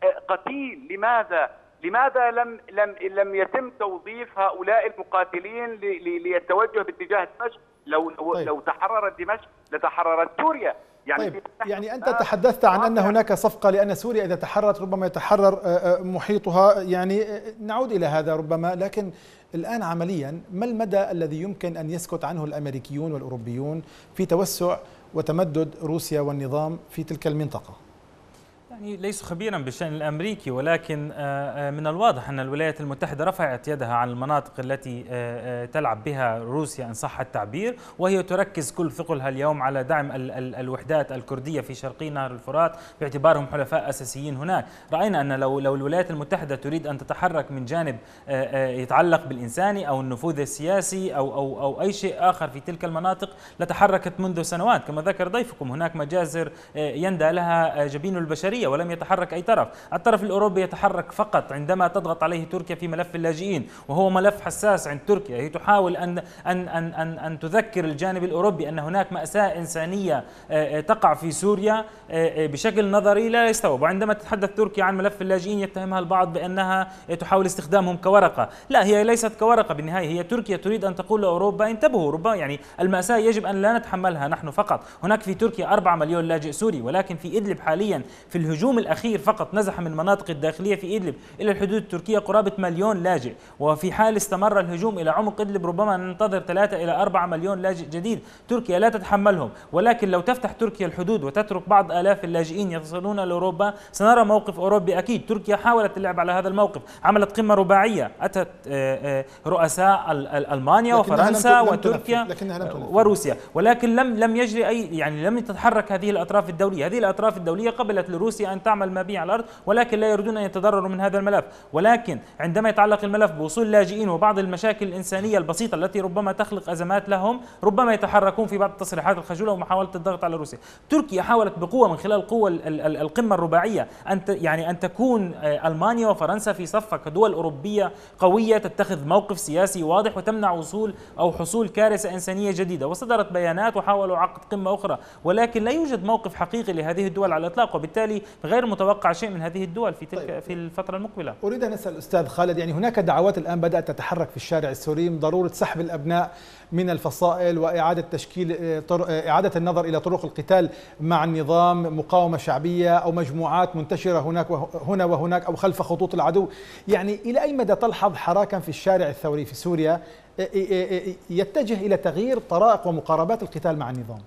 قتيل. لماذا؟ لماذا لم لم لم يتم توظيف هؤلاء المقاتلين ليتوجهوا باتجاه دمشق؟ لو لو, طيب. لو تحررت دمشق لتحررت سوريا. يعني طيب. يعني أنت تحدثت عن أن هناك صفقة، لأن سوريا إذا تحررت ربما يتحرر محيطها. يعني نعود إلى هذا ربما، لكن الآن عمليا ما المدى الذي يمكن أن يسكت عنه الأمريكيون والأوروبيون في توسع وتمدد روسيا والنظام في تلك المنطقة؟ يعني ليسوا خبيرا بالشأن الأمريكي، ولكن من الواضح أن الولايات المتحدة رفعت يدها عن المناطق التي تلعب بها روسيا إن صح التعبير، وهي تركز كل ثقلها اليوم على دعم الوحدات الكردية في شرقي نهر الفرات باعتبارهم حلفاء أساسيين هناك. رأينا أن لو لو الولايات المتحدة تريد أن تتحرك من جانب يتعلق بالإنساني أو النفوذ السياسي أو أو أو أي شيء آخر في تلك المناطق لتحركت منذ سنوات. كما ذكر ضيفكم هناك مجازر يندى لها جبين البشرية ولم يتحرك أي طرف. الطرف الأوروبي يتحرك فقط عندما تضغط عليه تركيا في ملف اللاجئين، وهو ملف حساس عند تركيا. هي تحاول أن أن أن أن, أن تذكر الجانب الأوروبي أن هناك مأساة إنسانية تقع في سوريا بشكل نظري لا يستوعب. وعندما تتحدث تركيا عن ملف اللاجئين يتهمها البعض بأنها تحاول استخدامهم كورقة. لا، هي ليست كورقة بالنهاية. هي تركيا تريد أن تقول لأوروبا انتبهوا، ربما يعني المأساة يجب أن لا نتحملها نحن فقط. هناك في تركيا أربعة مليون لاجئ سوري، ولكن في إدلب حاليا في الهجوم الأخير فقط نزح من المناطق الداخلية في إدلب إلى الحدود التركية قرابة مليون لاجئ، وفي حال استمر الهجوم إلى عمق إدلب ربما ننتظر ثلاثة إلى أربعة مليون لاجئ جديد. تركيا لا تتحملهم، ولكن لو تفتح تركيا الحدود وتترك بعض آلاف اللاجئين يصلون لأوروبا سنرى موقف أوروبي أكيد. تركيا حاولت اللعب على هذا الموقف، عملت قمة رباعية، أتت رؤساء ألمانيا وفرنسا وتركيا وروسيا، ولكن لم لم يجري أي يعني لم تتحرك هذه الأطراف الدولية. هذه الأطراف الدولية قبلت لروسيا روسيا أن تعمل ما به على الأرض، ولكن لا يريدون أن يتضرروا من هذا الملف. ولكن عندما يتعلق الملف بوصول اللاجئين وبعض المشاكل الإنسانية البسيطة التي ربما تخلق أزمات لهم، ربما يتحركون في بعض التصريحات الخجولة ومحاولة الضغط على روسيا. تركيا حاولت بقوة من خلال القوة القمة الرباعية أن يعني أن تكون ألمانيا وفرنسا في صفها كدول أوروبية قوية تتخذ موقف سياسي واضح وتمنع وصول أو حصول كارثة إنسانية جديدة، وصدرت بيانات وحاولوا عقد قمة أخرى، ولكن لا يوجد موقف حقيقي لهذه الدول على الإطلاق، وبالتالي غير متوقع شيء من هذه الدول في تلك طيب. في الفترة المقبلة. أريد أن أسأل أستاذ خالد، يعني هناك دعوات الآن بدأت تتحرك في الشارع السوري من ضرورة سحب الأبناء من الفصائل وإعادة تشكيل إعادة النظر إلى طرق القتال مع النظام، مقاومة شعبية أو مجموعات منتشرة هناك هنا وهناك أو خلف خطوط العدو. يعني إلى أي مدى تلحظ حراكا في الشارع الثوري في سوريا يتجه إلى تغيير طرائق ومقاربات القتال مع النظام؟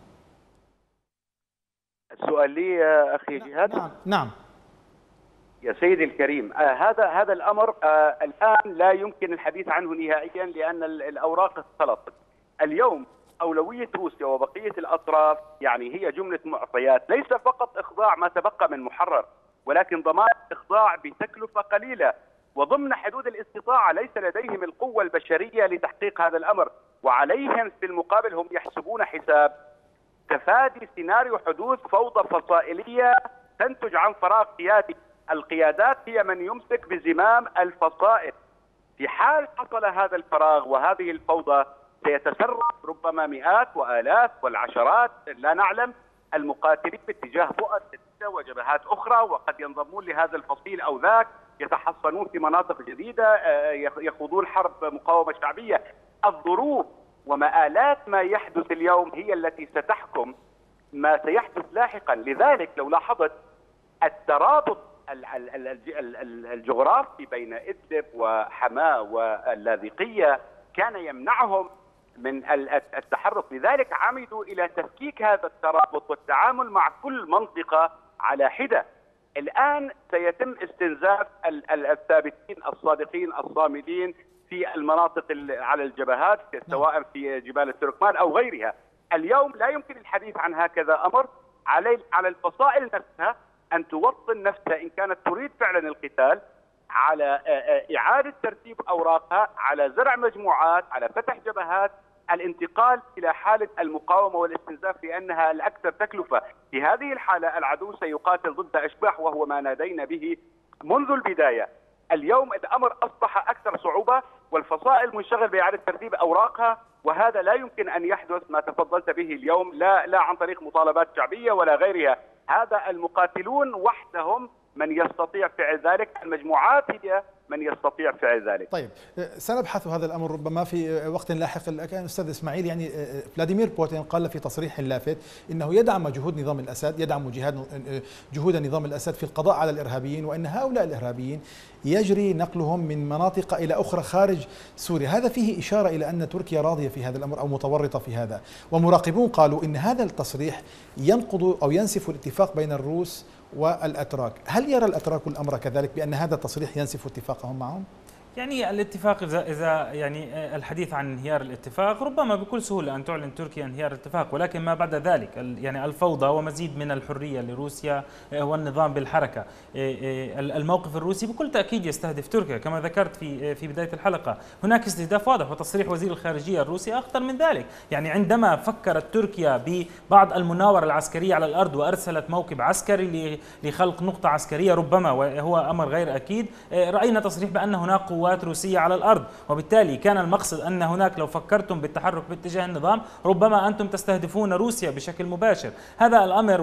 السؤال لي يا أخي جهاد. نعم نعم يا سيدي الكريم، آه هذا هذا الأمر آه الآن لا يمكن الحديث عنه نهائيا، لأن الأوراق اختلطت. اليوم أولوية روسيا وبقية الأطراف يعني هي جملة معطيات، ليس فقط إخضاع ما تبقى من محرر، ولكن ضمان إخضاع بتكلفة قليلة وضمن حدود الاستطاعة. ليس لديهم القوة البشرية لتحقيق هذا الأمر، وعليهم في المقابل هم يحسبون حساب تفادي سيناريو حدوث فوضى فصائلية تنتج عن فراغ قيادي. القيادات هي من يمسك بزمام الفصائل. في حال حصل هذا الفراغ وهذه الفوضى سيتسرب ربما مئات وآلاف والعشرات لا نعلم المقاتلين باتجاه بؤر جديدة وجبهات أخرى، وقد ينضمون لهذا الفصيل أو ذاك، يتحصنون في مناطق جديدة، يخوضون حرب مقاومة شعبية. الظروف ومآلات ما يحدث اليوم هي التي ستحكم ما سيحدث لاحقا. لذلك لو لاحظت الترابط الجغرافي بين إدلب وحماة واللاذقية كان يمنعهم من التحرك، لذلك عمدوا إلى تفكيك هذا الترابط والتعامل مع كل منطقة على حدة. الآن سيتم استنزاف الثابتين الصادقين الصامدين في المناطق على الجبهات سواء في جبال التركمان أو غيرها. اليوم لا يمكن الحديث عن هكذا أمر. على على الفصائل نفسها أن توطن نفسها إن كانت تريد فعلا القتال على إعادة ترتيب أوراقها، على زرع مجموعات، على فتح جبهات، الانتقال إلى حالة المقاومة والاستنزاف لأنها الأكثر تكلفة. في هذه الحالة العدو سيقاتل ضد أشباح، وهو ما نادينا به منذ البداية. اليوم الأمر أصبح أكثر صعوبة، والفصائل منشغل بإعادة ترتيب أوراقها، وهذا لا يمكن أن يحدث ما تفضلت به اليوم، لا لا عن طريق مطالبات شعبية ولا غيرها. هذا المقاتلون وحدهم من يستطيع فعل ذلك، المجموعات هي من يستطيع فعل ذلك. طيب سنبحث هذا الأمر ربما في وقت لاحق. الآن أستاذ إسماعيل، يعني فلاديمير بوتين قال في تصريح لافت إنه يدعم جهود نظام الأسد، يدعم جهاد جهود نظام الأسد في القضاء على الإرهابيين، وأن هؤلاء الإرهابيين يجري نقلهم من مناطق إلى أخرى خارج سوريا. هذا فيه إشارة إلى أن تركيا راضية في هذا الأمر أو متورطة في هذا، ومراقبون قالوا إن هذا التصريح ينقض أو ينسف الاتفاق بين الروس والأتراك. هل يرى الأتراك الأمر كذلك بأن هذا التصريح ينسف اتفاقهم معهم؟ يعني الاتفاق إذا إذا يعني الحديث عن انهيار الاتفاق ربما بكل سهولة أن تعلن تركيا انهيار الاتفاق، ولكن ما بعد ذلك يعني الفوضى ومزيد من الحرية لروسيا والنظام بالحركة. الموقف الروسي بكل تأكيد يستهدف تركيا كما ذكرت في في بداية الحلقة. هناك استهداف واضح، وتصريح وزير الخارجية الروسي أخطر من ذلك. يعني عندما فكرت تركيا ببعض المناورة العسكرية على الأرض وأرسلت موكب عسكري لخلق نقطة عسكرية ربما، وهو أمر غير أكيد، رأينا تصريح بأن هناك قوات روسية على الأرض، وبالتالي كان المقصد أن هناك لو فكرتم بالتحرك باتجاه النظام ربما أنتم تستهدفون روسيا بشكل مباشر. هذا الأمر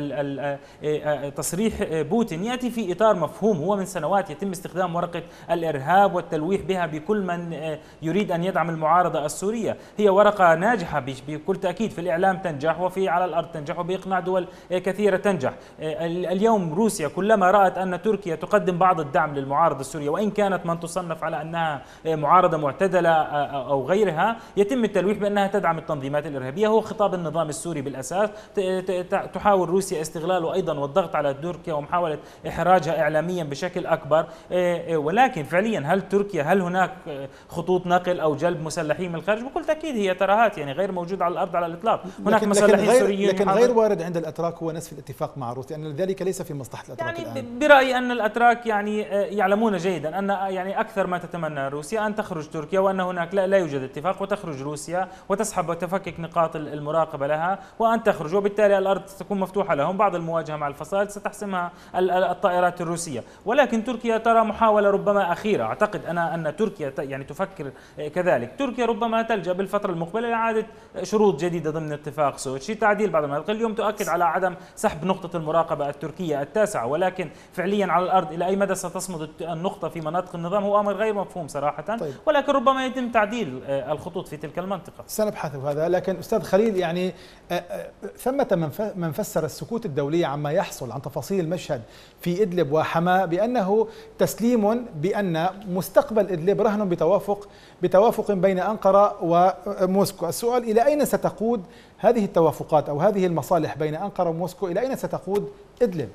وتصريح بوتين يأتي في إطار مفهوم هو من سنوات يتم استخدام ورقة الإرهاب والتلويح بها بكل من يريد أن يدعم المعارضة السورية. هي ورقة ناجحة بكل تأكيد، في الإعلام تنجح وفي على الأرض تنجح وبإقناع دول كثيرة تنجح. اليوم روسيا كلما رأت أن تركيا تقدم بعض الدعم للمعارضة السورية وإن كانت من تصنع تصنف على أنها معارضة معتدلة أو غيرها يتم التلويح بأنها تدعم التنظيمات الإرهابية. هو خطاب النظام السوري بالأساس، تحاول روسيا استغلاله أيضا والضغط على تركيا ومحاولة إحراجها إعلاميا بشكل أكبر. ولكن فعليا هل تركيا هل هناك خطوط نقل أو جلب مسلحين من الخارج؟ بكل تأكيد هي ترهات يعني غير موجودة على الأرض على الإطلاق. هناك مسلحين سوريين، لكن غير وارد عند الأتراك هو نسف الاتفاق مع روسيا، أن ذلك ليس في مصلحة الأتراك يعني الآن. برأيي أن الأتراك يعني يعلمون جيدا أن يعني أكثر ما تتمنى روسيا أن تخرج تركيا، وأن هناك لا, لا يوجد اتفاق، وتخرج روسيا وتسحب وتفكك نقاط المراقبة لها وأن تخرج، وبالتالي الأرض ستكون مفتوحة لهم. بعض المواجهة مع الفصائل ستحسمها الطائرات الروسية، ولكن تركيا ترى محاولة ربما أخيرة. أعتقد أنا أن تركيا يعني تفكر كذلك. تركيا ربما تلجأ بالفترة المقبلة لإعادة شروط جديدة ضمن اتفاق سوتشي، تعديل بعض المناطق. اليوم تؤكد على عدم سحب نقطة المراقبة التركية التاسعة، ولكن فعليا على الأرض إلى أي مدى ستصمد النقطة في مناطق النظام هو أمر غير مفهوم صراحة. طيب. ولكن ربما يتم تعديل الخطوط في تلك المنطقة. سنبحث هذا. لكن أستاذ خليل، يعني ثمة من فسر السكوت الدولي عما يحصل عن تفاصيل المشهد في إدلب وحماة بأنه تسليم بأن مستقبل إدلب رهن بتوافق بتوافق بين أنقرة وموسكو. السؤال: إلى أين ستقود هذه التوافقات أو هذه المصالح بين أنقرة وموسكو؟ إلى أين ستقود إدلب؟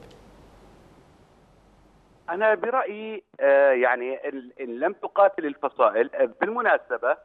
أنا برأيي يعني إن لم تقاتل الفصائل، بالمناسبة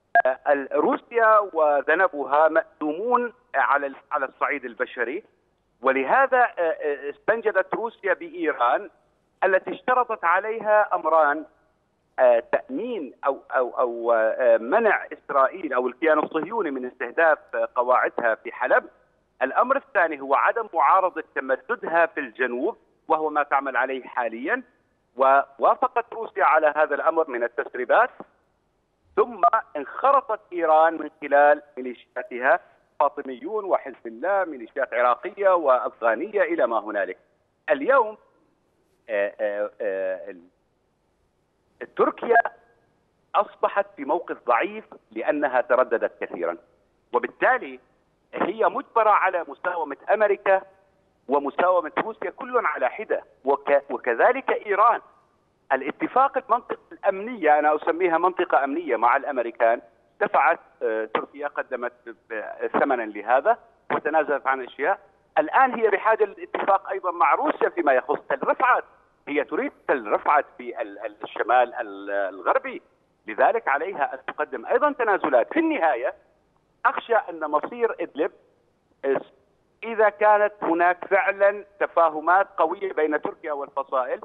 روسيا وذنبها مأزومون على على الصعيد البشري، ولهذا استنجدت روسيا بإيران التي اشترطت عليها أمران: تأمين أو أو أو منع إسرائيل أو الكيان الصهيوني من استهداف قواعدها في حلب. الأمر الثاني هو عدم معارضة تمددها في الجنوب، وهو ما تعمل عليه حاليا. ووافقت روسيا على هذا الأمر من التسريبات، ثم انخرطت إيران من خلال ميليشياتها، فاطميون وحزب الله، ميليشيات عراقية وأفغانية إلى ما هنالك. اليوم آآ آآ تركيا أصبحت في موقف ضعيف لأنها ترددت كثيرا، وبالتالي هي مجبرة على مساومة أمريكا ومساومة روسيا كل على حدة، وكذلك إيران. الاتفاق المنطقة الأمنية، أنا أسميها منطقة أمنية مع الأمريكان، دفعت تركيا، قدمت ثمنا لهذا وتنازلت عن أشياء. الآن هي بحاجة للاتفاق أيضا مع روسيا فيما يخص تل رفعت. هي تريد تل رفعت في الشمال الغربي، لذلك عليها أن تقدم أيضا تنازلات. في النهاية أخشى أن مصير إدلب إذا كانت هناك فعلا تفاهمات قوية بين تركيا والفصائل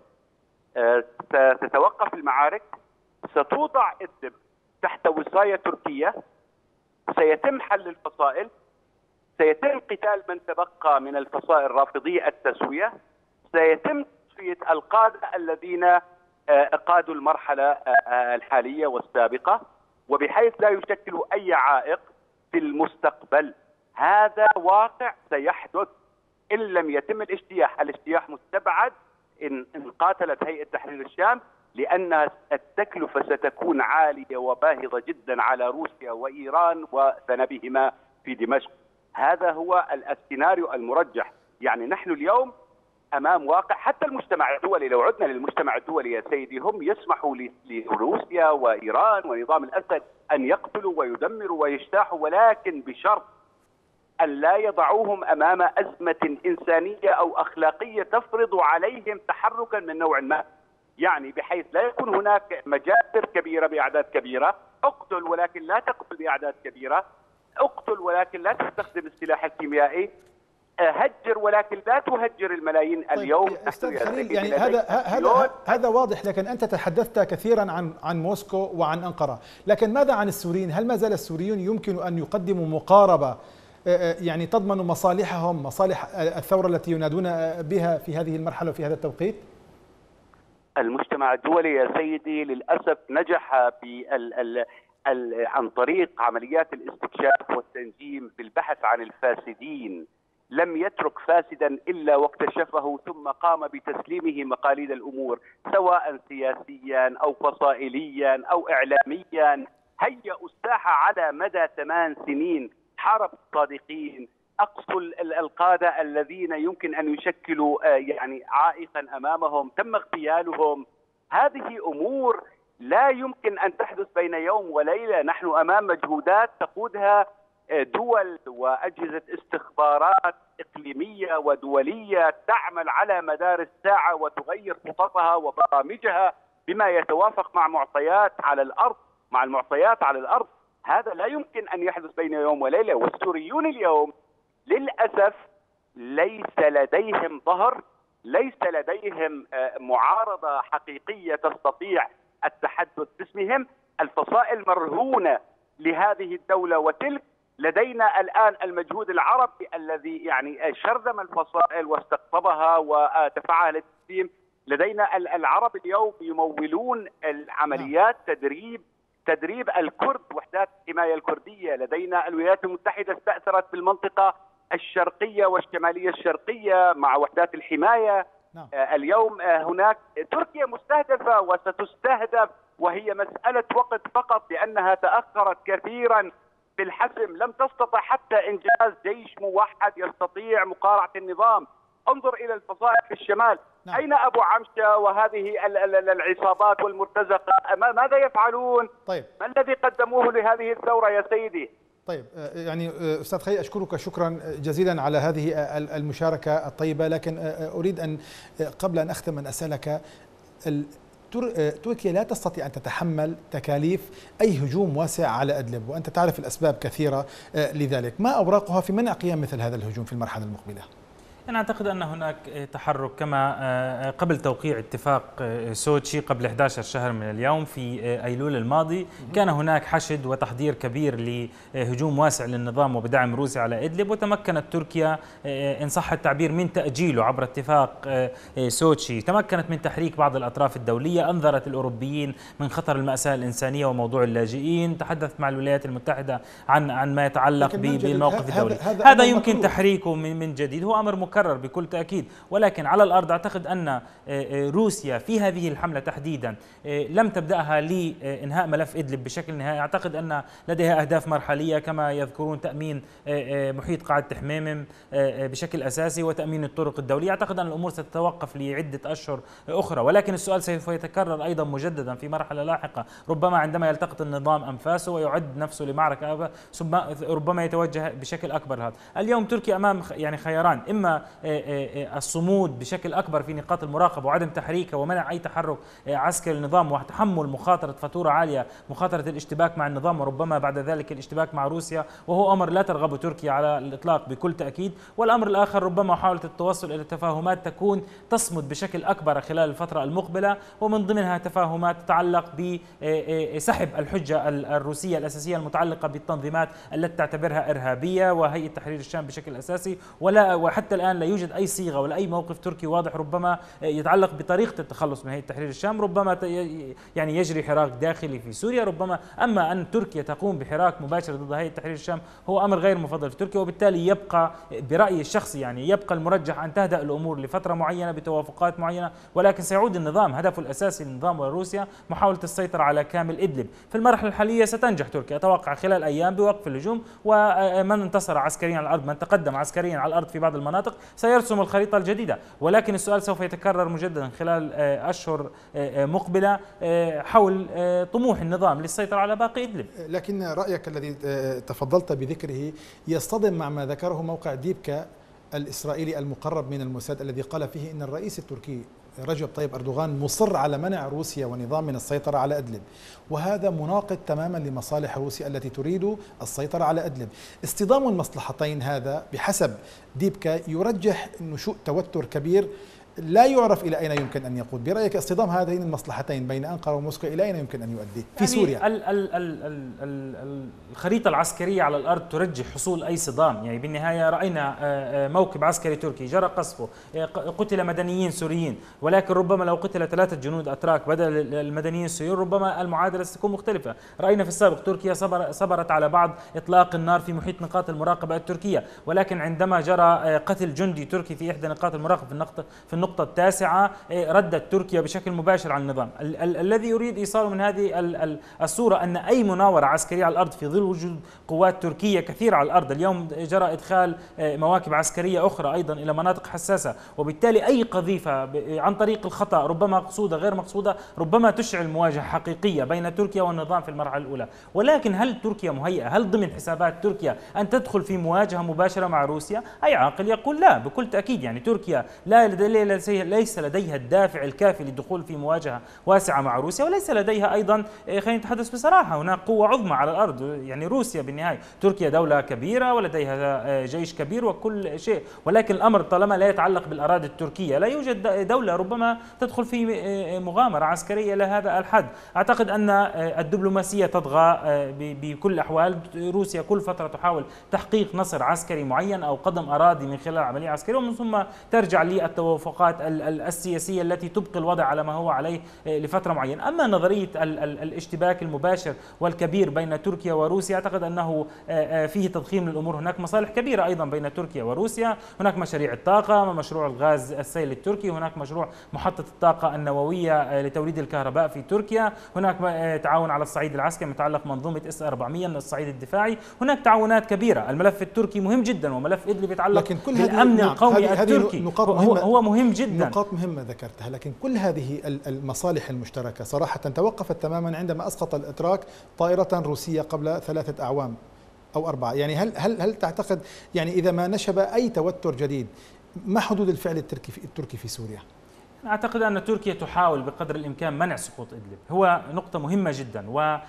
ستتوقف المعارك، ستوضع إدلب تحت وصاية تركيا، سيتم حل الفصائل، سيتم قتال من تبقى من الفصائل رافضي التسوية، سيتم تصفية القادة الذين قادوا المرحلة الحالية والسابقة، وبحيث لا يشكل أي عائق في المستقبل. هذا واقع سيحدث إن لم يتم الاجتياح. الاجتياح مستبعد إن قاتلت هيئة تحرير الشام، لأن التكلفة ستكون عالية وباهظة جدا على روسيا وإيران وذنبهما في دمشق. هذا هو السيناريو المرجح. يعني نحن اليوم أمام واقع، حتى المجتمع الدولي، لو عدنا للمجتمع الدولي يا سيدي، هم يسمحوا لروسيا وإيران ونظام الأسد أن يقتلوا ويدمروا ويجتاحوا، ولكن بشرط أن لا يضعوهم أمام أزمة إنسانية أو أخلاقية تفرض عليهم تحركا من نوع ما، يعني بحيث لا يكون هناك مجازر كبيرة بأعداد كبيرة. اقتل ولكن لا تقتل بأعداد كبيرة، اقتل ولكن لا تستخدم السلاح الكيميائي، هجر ولكن لا تهجر الملايين. طيب اليوم أستاذ خليل، يعني هذا هذا هذا واضح، لكن أنت تحدثت كثيرا عن عن موسكو وعن أنقرة، لكن ماذا عن السوريين؟ هل ما زال السوريون يمكن أن يقدموا مقاربة يعني تضمن مصالحهم، مصالح الثورة التي ينادون بها في هذه المرحلة وفي هذا التوقيت؟ المجتمع الدولي يا سيدي للأسف نجح في ال ال ال عن طريق عمليات الاستكشاف والتنجيم في البحث عن الفاسدين. لم يترك فاسدا إلا واكتشفه ثم قام بتسليمه مقاليد الأمور، سواء سياسيا أو فصائليا أو إعلاميا. هيئوا الساحة على مدى ثمان سنين، حارب الصادقين، أقصوا القادة الذين يمكن أن يشكلوا يعني عائقا أمامهم، تم اغتيالهم. هذه أمور لا يمكن أن تحدث بين يوم وليلة. نحن أمام مجهودات تقودها دول وأجهزة استخبارات إقليمية ودولية تعمل على مدار الساعة وتغير خططها وبرامجها بما يتوافق مع معطيات على الأرض مع المعطيات على الأرض. هذا لا يمكن أن يحدث بين يوم وليلة. والسوريون اليوم للأسف ليس لديهم ظهر، ليس لديهم معارضة حقيقية تستطيع التحدث باسمهم. الفصائل مرهونة لهذه الدولة وتلك. لدينا الآن المجهود العربي الذي يعني شرذم الفصائل واستقطبها وتفعل التسليم. لدينا العرب اليوم يمولون العمليات تدريب تدريب الكرد، وحدات الحماية الكردية. لدينا الولايات المتحدة استأثرت في المنطقة الشرقية والشمالية الشرقية مع وحدات الحماية. نعم. اليوم هناك تركيا مستهدفة وستستهدف، وهي مسألة وقت فقط، لأنها تأخرت كثيرا في الحسم. لم تستطع حتى إنجاز جيش موحد يستطيع مقارعة النظام. انظر إلى الفصائل في الشمال. نعم. أين أبو عمشة وهذه العصابات والمرتزقة؟ ماذا يفعلون؟ طيب. ما الذي قدموه لهذه الثورة يا سيدي؟ طيب يعني أستاذ خي أشكرك شكرا جزيلا على هذه المشاركة الطيبة، لكن أريد أن قبل أن أختم أن أسألك، تركيا لا تستطيع أن تتحمل تكاليف أي هجوم واسع على إدلب، وأنت تعرف الأسباب كثيرة لذلك. ما أوراقها في منع قيام مثل هذا الهجوم في المرحلة المقبلة؟ أنا أعتقد أن هناك تحرك كما قبل توقيع اتفاق سوتشي قبل أحد عشر شهر من اليوم في أيلول الماضي. كان هناك حشد وتحضير كبير لهجوم واسع للنظام وبدعم روسيا على إدلب، وتمكنت تركيا إن صح التعبير من تأجيله عبر اتفاق سوتشي. تمكنت من تحريك بعض الأطراف الدولية، أنذرت الأوروبيين من خطر المأساة الإنسانية وموضوع اللاجئين، تحدثت مع الولايات المتحدة عن عن ما يتعلق بالموقف الدولي. هذا, هذا يمكن تحريكه من جديد، هو أمر مكرر بكل تأكيد، ولكن على الأرض أعتقد أن روسيا في هذه الحملة تحديدا لم تبدأها لإنهاء ملف إدلب بشكل نهائي. أعتقد أن لديها أهداف مرحلية كما يذكرون تأمين محيط قاعدة حميمم بشكل أساسي وتأمين الطرق الدولية. أعتقد أن الأمور ستتوقف لعدة أشهر أخرى، ولكن السؤال سوف يتكرر أيضا مجددا في مرحلة لاحقة، ربما عندما يلتقط النظام أنفاسه ويعد نفسه لمعركة، ربما يتوجه بشكل أكبر هذا. اليوم تركيا أمام يعني خياران، إما الصمود بشكل أكبر في نقاط المراقبة وعدم تحريكها ومنع أي تحرك عسكري للنظام وتحمل مخاطرة فاتورة عالية، مخاطرة الاشتباك مع النظام وربما بعد ذلك الاشتباك مع روسيا، وهو أمر لا ترغب تركيا على الإطلاق بكل تأكيد. والأمر الآخر ربما محاولة التوصل إلى تفاهمات تكون تصمد بشكل أكبر خلال الفترة المقبلة، ومن ضمنها تفاهمات تتعلق بسحب الحجة الروسية الأساسية المتعلقة بالتنظيمات التي تعتبرها إرهابية وهيئة تحرير الشام بشكل أساسي، ولا وحتى الآن لا يوجد أي صيغة ولا أي موقف تركي واضح ربما يتعلق بطريقة التخلص من هيئة تحرير الشام. ربما يعني يجري حراك داخلي في سوريا ربما، أما أن تركيا تقوم بحراك مباشر ضد هيئة تحرير الشام هو أمر غير مفضل في تركيا، وبالتالي يبقى برأيي الشخصي يعني يبقى المرجح أن تهدأ الأمور لفترة معينة بتوافقات معينة، ولكن سيعود النظام هدفه الأساسي للنظام وروسيا محاولة السيطرة على كامل إدلب. في المرحلة الحالية ستنجح تركيا أتوقع خلال أيام بوقف الهجوم، ومن انتصر عسكريا على الأرض، من تقدم عسكريا على الأرض في بعض المناطق سيرسم الخريطة الجديدة، ولكن السؤال سوف يتكرر مجددا خلال أشهر مقبلة حول طموح النظام للسيطرة على باقي إدلب. لكن رأيك الذي تفضلت بذكره يصطدم مع ما ذكره موقع ديبكا الإسرائيلي المقرب من الموساد، الذي قال فيه إن الرئيس التركي رجب طيب أردوغان مصر على منع روسيا ونظام من السيطرة على إدلب، وهذا مناقض تماما لمصالح روسيا التي تريد السيطرة على إدلب. اصطدام المصلحتين هذا بحسب ديبكا يرجح نشوء توتر كبير لا يعرف إلى أين يمكن أن يقود. برأيك اصطدام هذين المصلحتين بين أنقرة وموسكو إلى أين يمكن أن يؤدي في يعني سوريا؟ ال ال ال ال الخريطة العسكرية على الأرض ترجح حصول أي صدام. يعني بالنهاية رأينا موكب عسكري تركي جرى قصفه، قتل مدنيين سوريين، ولكن ربما لو قتل ثلاثة جنود أتراك بدل المدنيين السوريين ربما المعادلة ستكون مختلفة. رأينا في السابق تركيا صبر صبرت على بعض إطلاق النار في محيط نقاط المراقبة التركية، ولكن عندما جرى قتل جندي تركي في إحدى نقاط المراقبة في النقطة في النقطة التاسعة ردت تركيا بشكل مباشر على النظام. ال ال الذي يريد إيصاله من هذه ال ال الصورة أن أي مناورة عسكرية على الأرض في ظل وجود قوات تركية كثيرة على الأرض، اليوم جرى إدخال مواكب عسكرية أخرى أيضا إلى مناطق حساسة، وبالتالي أي قذيفة عن طريق الخطأ ربما مقصودة غير مقصودة ربما تشعل مواجهة حقيقية بين تركيا والنظام في المرحلة الأولى. ولكن هل تركيا مهيئة؟ هل ضمن حسابات تركيا أن تدخل في مواجهة مباشرة مع روسيا؟ أي عاقل يقول لا بكل تأكيد. يعني تركيا لا ليس لديها الدافع الكافي للدخول في مواجهة واسعة مع روسيا، وليس لديها أيضا، خلينا نتحدث بصراحة، هناك قوة عظمى على الأرض يعني روسيا بالنهاية. تركيا دولة كبيرة ولديها جيش كبير وكل شيء، ولكن الأمر طالما لا يتعلق بالأراضي التركية لا يوجد دولة ربما تدخل في مغامرة عسكرية إلى هذا الحد. أعتقد أن الدبلوماسية تطغى بكل الأحوال. روسيا كل فترة تحاول تحقيق نصر عسكري معين أو قدم أراضي من خلال عملية عسكرية، ومن ثم ترجع للتوافقات السياسية التي تبقي الوضع على ما هو عليه لفترة معينة. أما نظرية الاشتباك المباشر والكبير بين تركيا وروسيا أعتقد أنه فيه تضخيم للأمور. هناك مصالح كبيرة أيضا بين تركيا وروسيا، هناك مشاريع الطاقة، مشروع الغاز السيل التركي، هناك مشروع محطة الطاقة النووية لتوليد الكهرباء في تركيا، هناك تعاون على الصعيد العسكري متعلق منظومة اس أربعمية من الصعيد الدفاعي، هناك تعاونات كبيرة. الملف التركي مهم جدا، وملف إدلب يتعلق بالأمن القومي التركي هو, هو مهم جدا. نقاط مهمة ذكرتها، لكن كل هذه المصالح المشتركة صراحة توقفت تماما عندما أسقط الأتراك طائرة روسية قبل ثلاثة أعوام أو أربعة. يعني هل هل هل تعتقد يعني إذا ما نشب أي توتر جديد ما حدود الفعل التركي في التركي في سوريا؟ أعتقد أن تركيا تحاول بقدر الإمكان منع سقوط إدلب، هو نقطة مهمة جدا.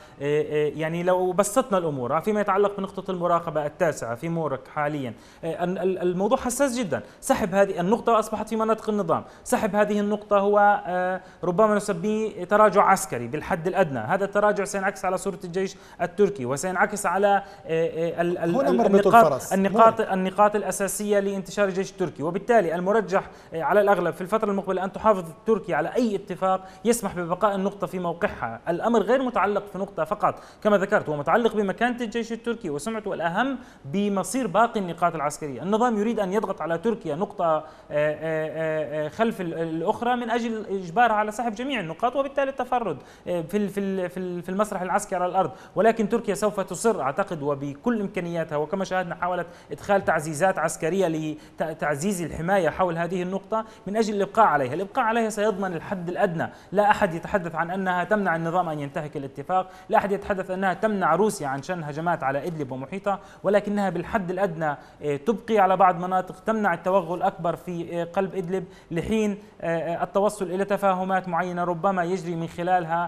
ويعني لو بسطنا الأمور فيما يتعلق بنقطة المراقبة التاسعة في مورك حاليا، الموضوع حساس جدا. سحب هذه النقطة أصبحت في مناطق النظام، سحب هذه النقطة هو ربما نسميه تراجع عسكري بالحد الأدنى. هذا التراجع سينعكس على صورة الجيش التركي وسينعكس على النقاط النقاط النقاط الأساسية لانتشار الجيش التركي، وبالتالي المرجح على الأغلب في الفترة المقبلة أن تحافظ تركيا على أي اتفاق يسمح ببقاء النقطة في موقعها. الأمر غير متعلق في نقطة فقط كما ذكرت، هو متعلق بمكانة الجيش التركي وسمعته، والأهم بمصير باقي النقاط العسكرية. النظام يريد أن يضغط على تركيا نقطة خلف الأخرى من أجل إجبارها على سحب جميع النقاط وبالتالي التفرد في في المسرح العسكري على الأرض. ولكن تركيا سوف تصر أعتقد وبكل إمكانياتها، وكما شاهدنا حاولت إدخال تعزيزات عسكرية لتعزيز الحماية حول هذه النقطة من أجل الإبقاء عليها. الإبقاء عليها سيضمن الحد الأدنى. لا أحد يتحدث عن أنها تمنع النظام أن ينتهك الاتفاق، لا أحد يتحدث أنها تمنع روسيا عن شن هجمات على إدلب ومحيطها، ولكنها بالحد الأدنى تبقي على بعض مناطق تمنع التوغل الأكبر في قلب إدلب لحين التوصل إلى تفاهمات معينة ربما يجري من خلالها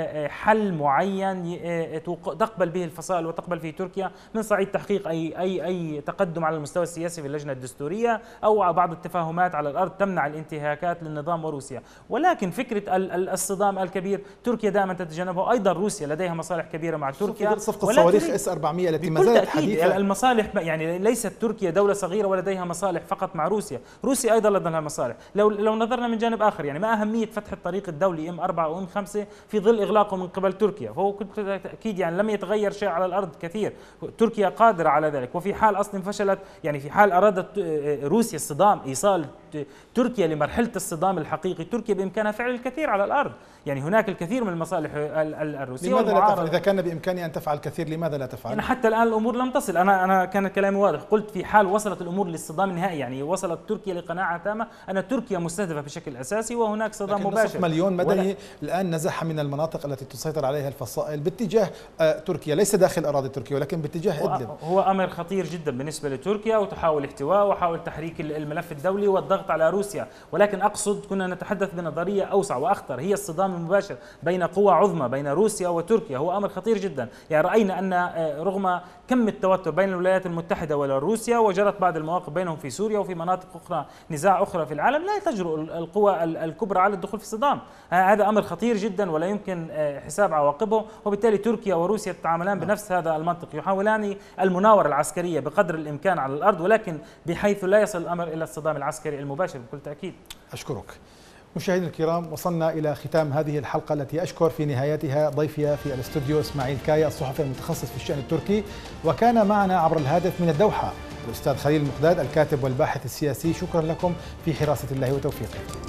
حل معين تقبل به الفصائل وتقبل فيه تركيا من صعيد تحقيق أي أي أي تقدم على المستوى السياسي في اللجنة الدستورية أو بعض التفاهمات على الأرض تمنع الانتهاكات للنظام وروسيا. ولكن فكرة الصدام الكبير تركيا دائما تتجنبه. أيضا روسيا لديها مصالح كبيرة مع تركيا، صفقة صواريخ اس أربعمية التي ما زالت حديثة. المصالح يعني ليست تركيا دولة صغيرة ولديها مصالح فقط مع روسيا، روسيا أيضا لديها مصالح. لو لو نظرنا من جانب آخر يعني ما أهمية فتح الطريق الدولي ام أربعة وام خمسة في ظل إغلاقه من قبل تركيا؟ فهو أكيد يعني لم يتغير شيء على الأرض كثير. تركيا قادرة على ذلك، وفي حال أصلا فشلت يعني في حال أرادت روسيا الصدام إيصال تركيا لمرحلة الصدام الحقيقي، تركيا بإمكانها فعل الكثير على الأرض. يعني هناك الكثير من المصالح الروسية. لماذا لا تفعل؟ إذا كان بإمكانها أن تفعل كثير لماذا لا تفعل؟ يعني حتى الآن الأمور لم تصل. أنا أنا كان كلامي واضح، قلت في حال وصلت الأمور للصدام النهائي، يعني وصلت تركيا لقناعة تامة أن تركيا مستهدفة بشكل أساسي وهناك صدام مباشر. مليون مدني الآن نزح من المناطق التي تسيطر عليها الفصائل باتجاه تركيا، ليس داخل أراضي تركيا ولكن باتجاه إدلب. هو أمر خطير جدا بالنسبة لتركيا، وتحاول احتواء وحاول تحريك الملف الدولي والضغط على روسيا. ولكن أقصد كنا نتحدث بنظرية أوسع وأخطر، هي الصدام المباشر بين قوى عظمى بين روسيا وتركيا. هو أمر خطير جدا. يعني رأينا أن رغم كم التوتر بين الولايات المتحدة وروسيا، وجرت بعض المواقف بينهم في سوريا وفي مناطق أخرى نزاع أخرى في العالم، لا تجرؤ القوى الكبرى على الدخول في الصدام. هذا أمر خطير جدا ولا يمكن حساب عواقبه، وبالتالي تركيا وروسيا تتعاملان بنفس هذا المنطق، يحاولان المناورة العسكرية بقدر الإمكان على الأرض، ولكن بحيث لا يصل الأمر إلى الصدام العسكري المباشر بكل تأكيد. أشكرك. مشاهدينا الكرام، وصلنا إلى ختام هذه الحلقة التي أشكر في نهايتها ضيفي في الاستوديو إسماعيل كايا الصحفي المتخصص في الشأن التركي، وكان معنا عبر الهاتف من الدوحة الأستاذ خليل المقداد الكاتب والباحث السياسي، شكرا لكم في حراسة الله وتوفيقه.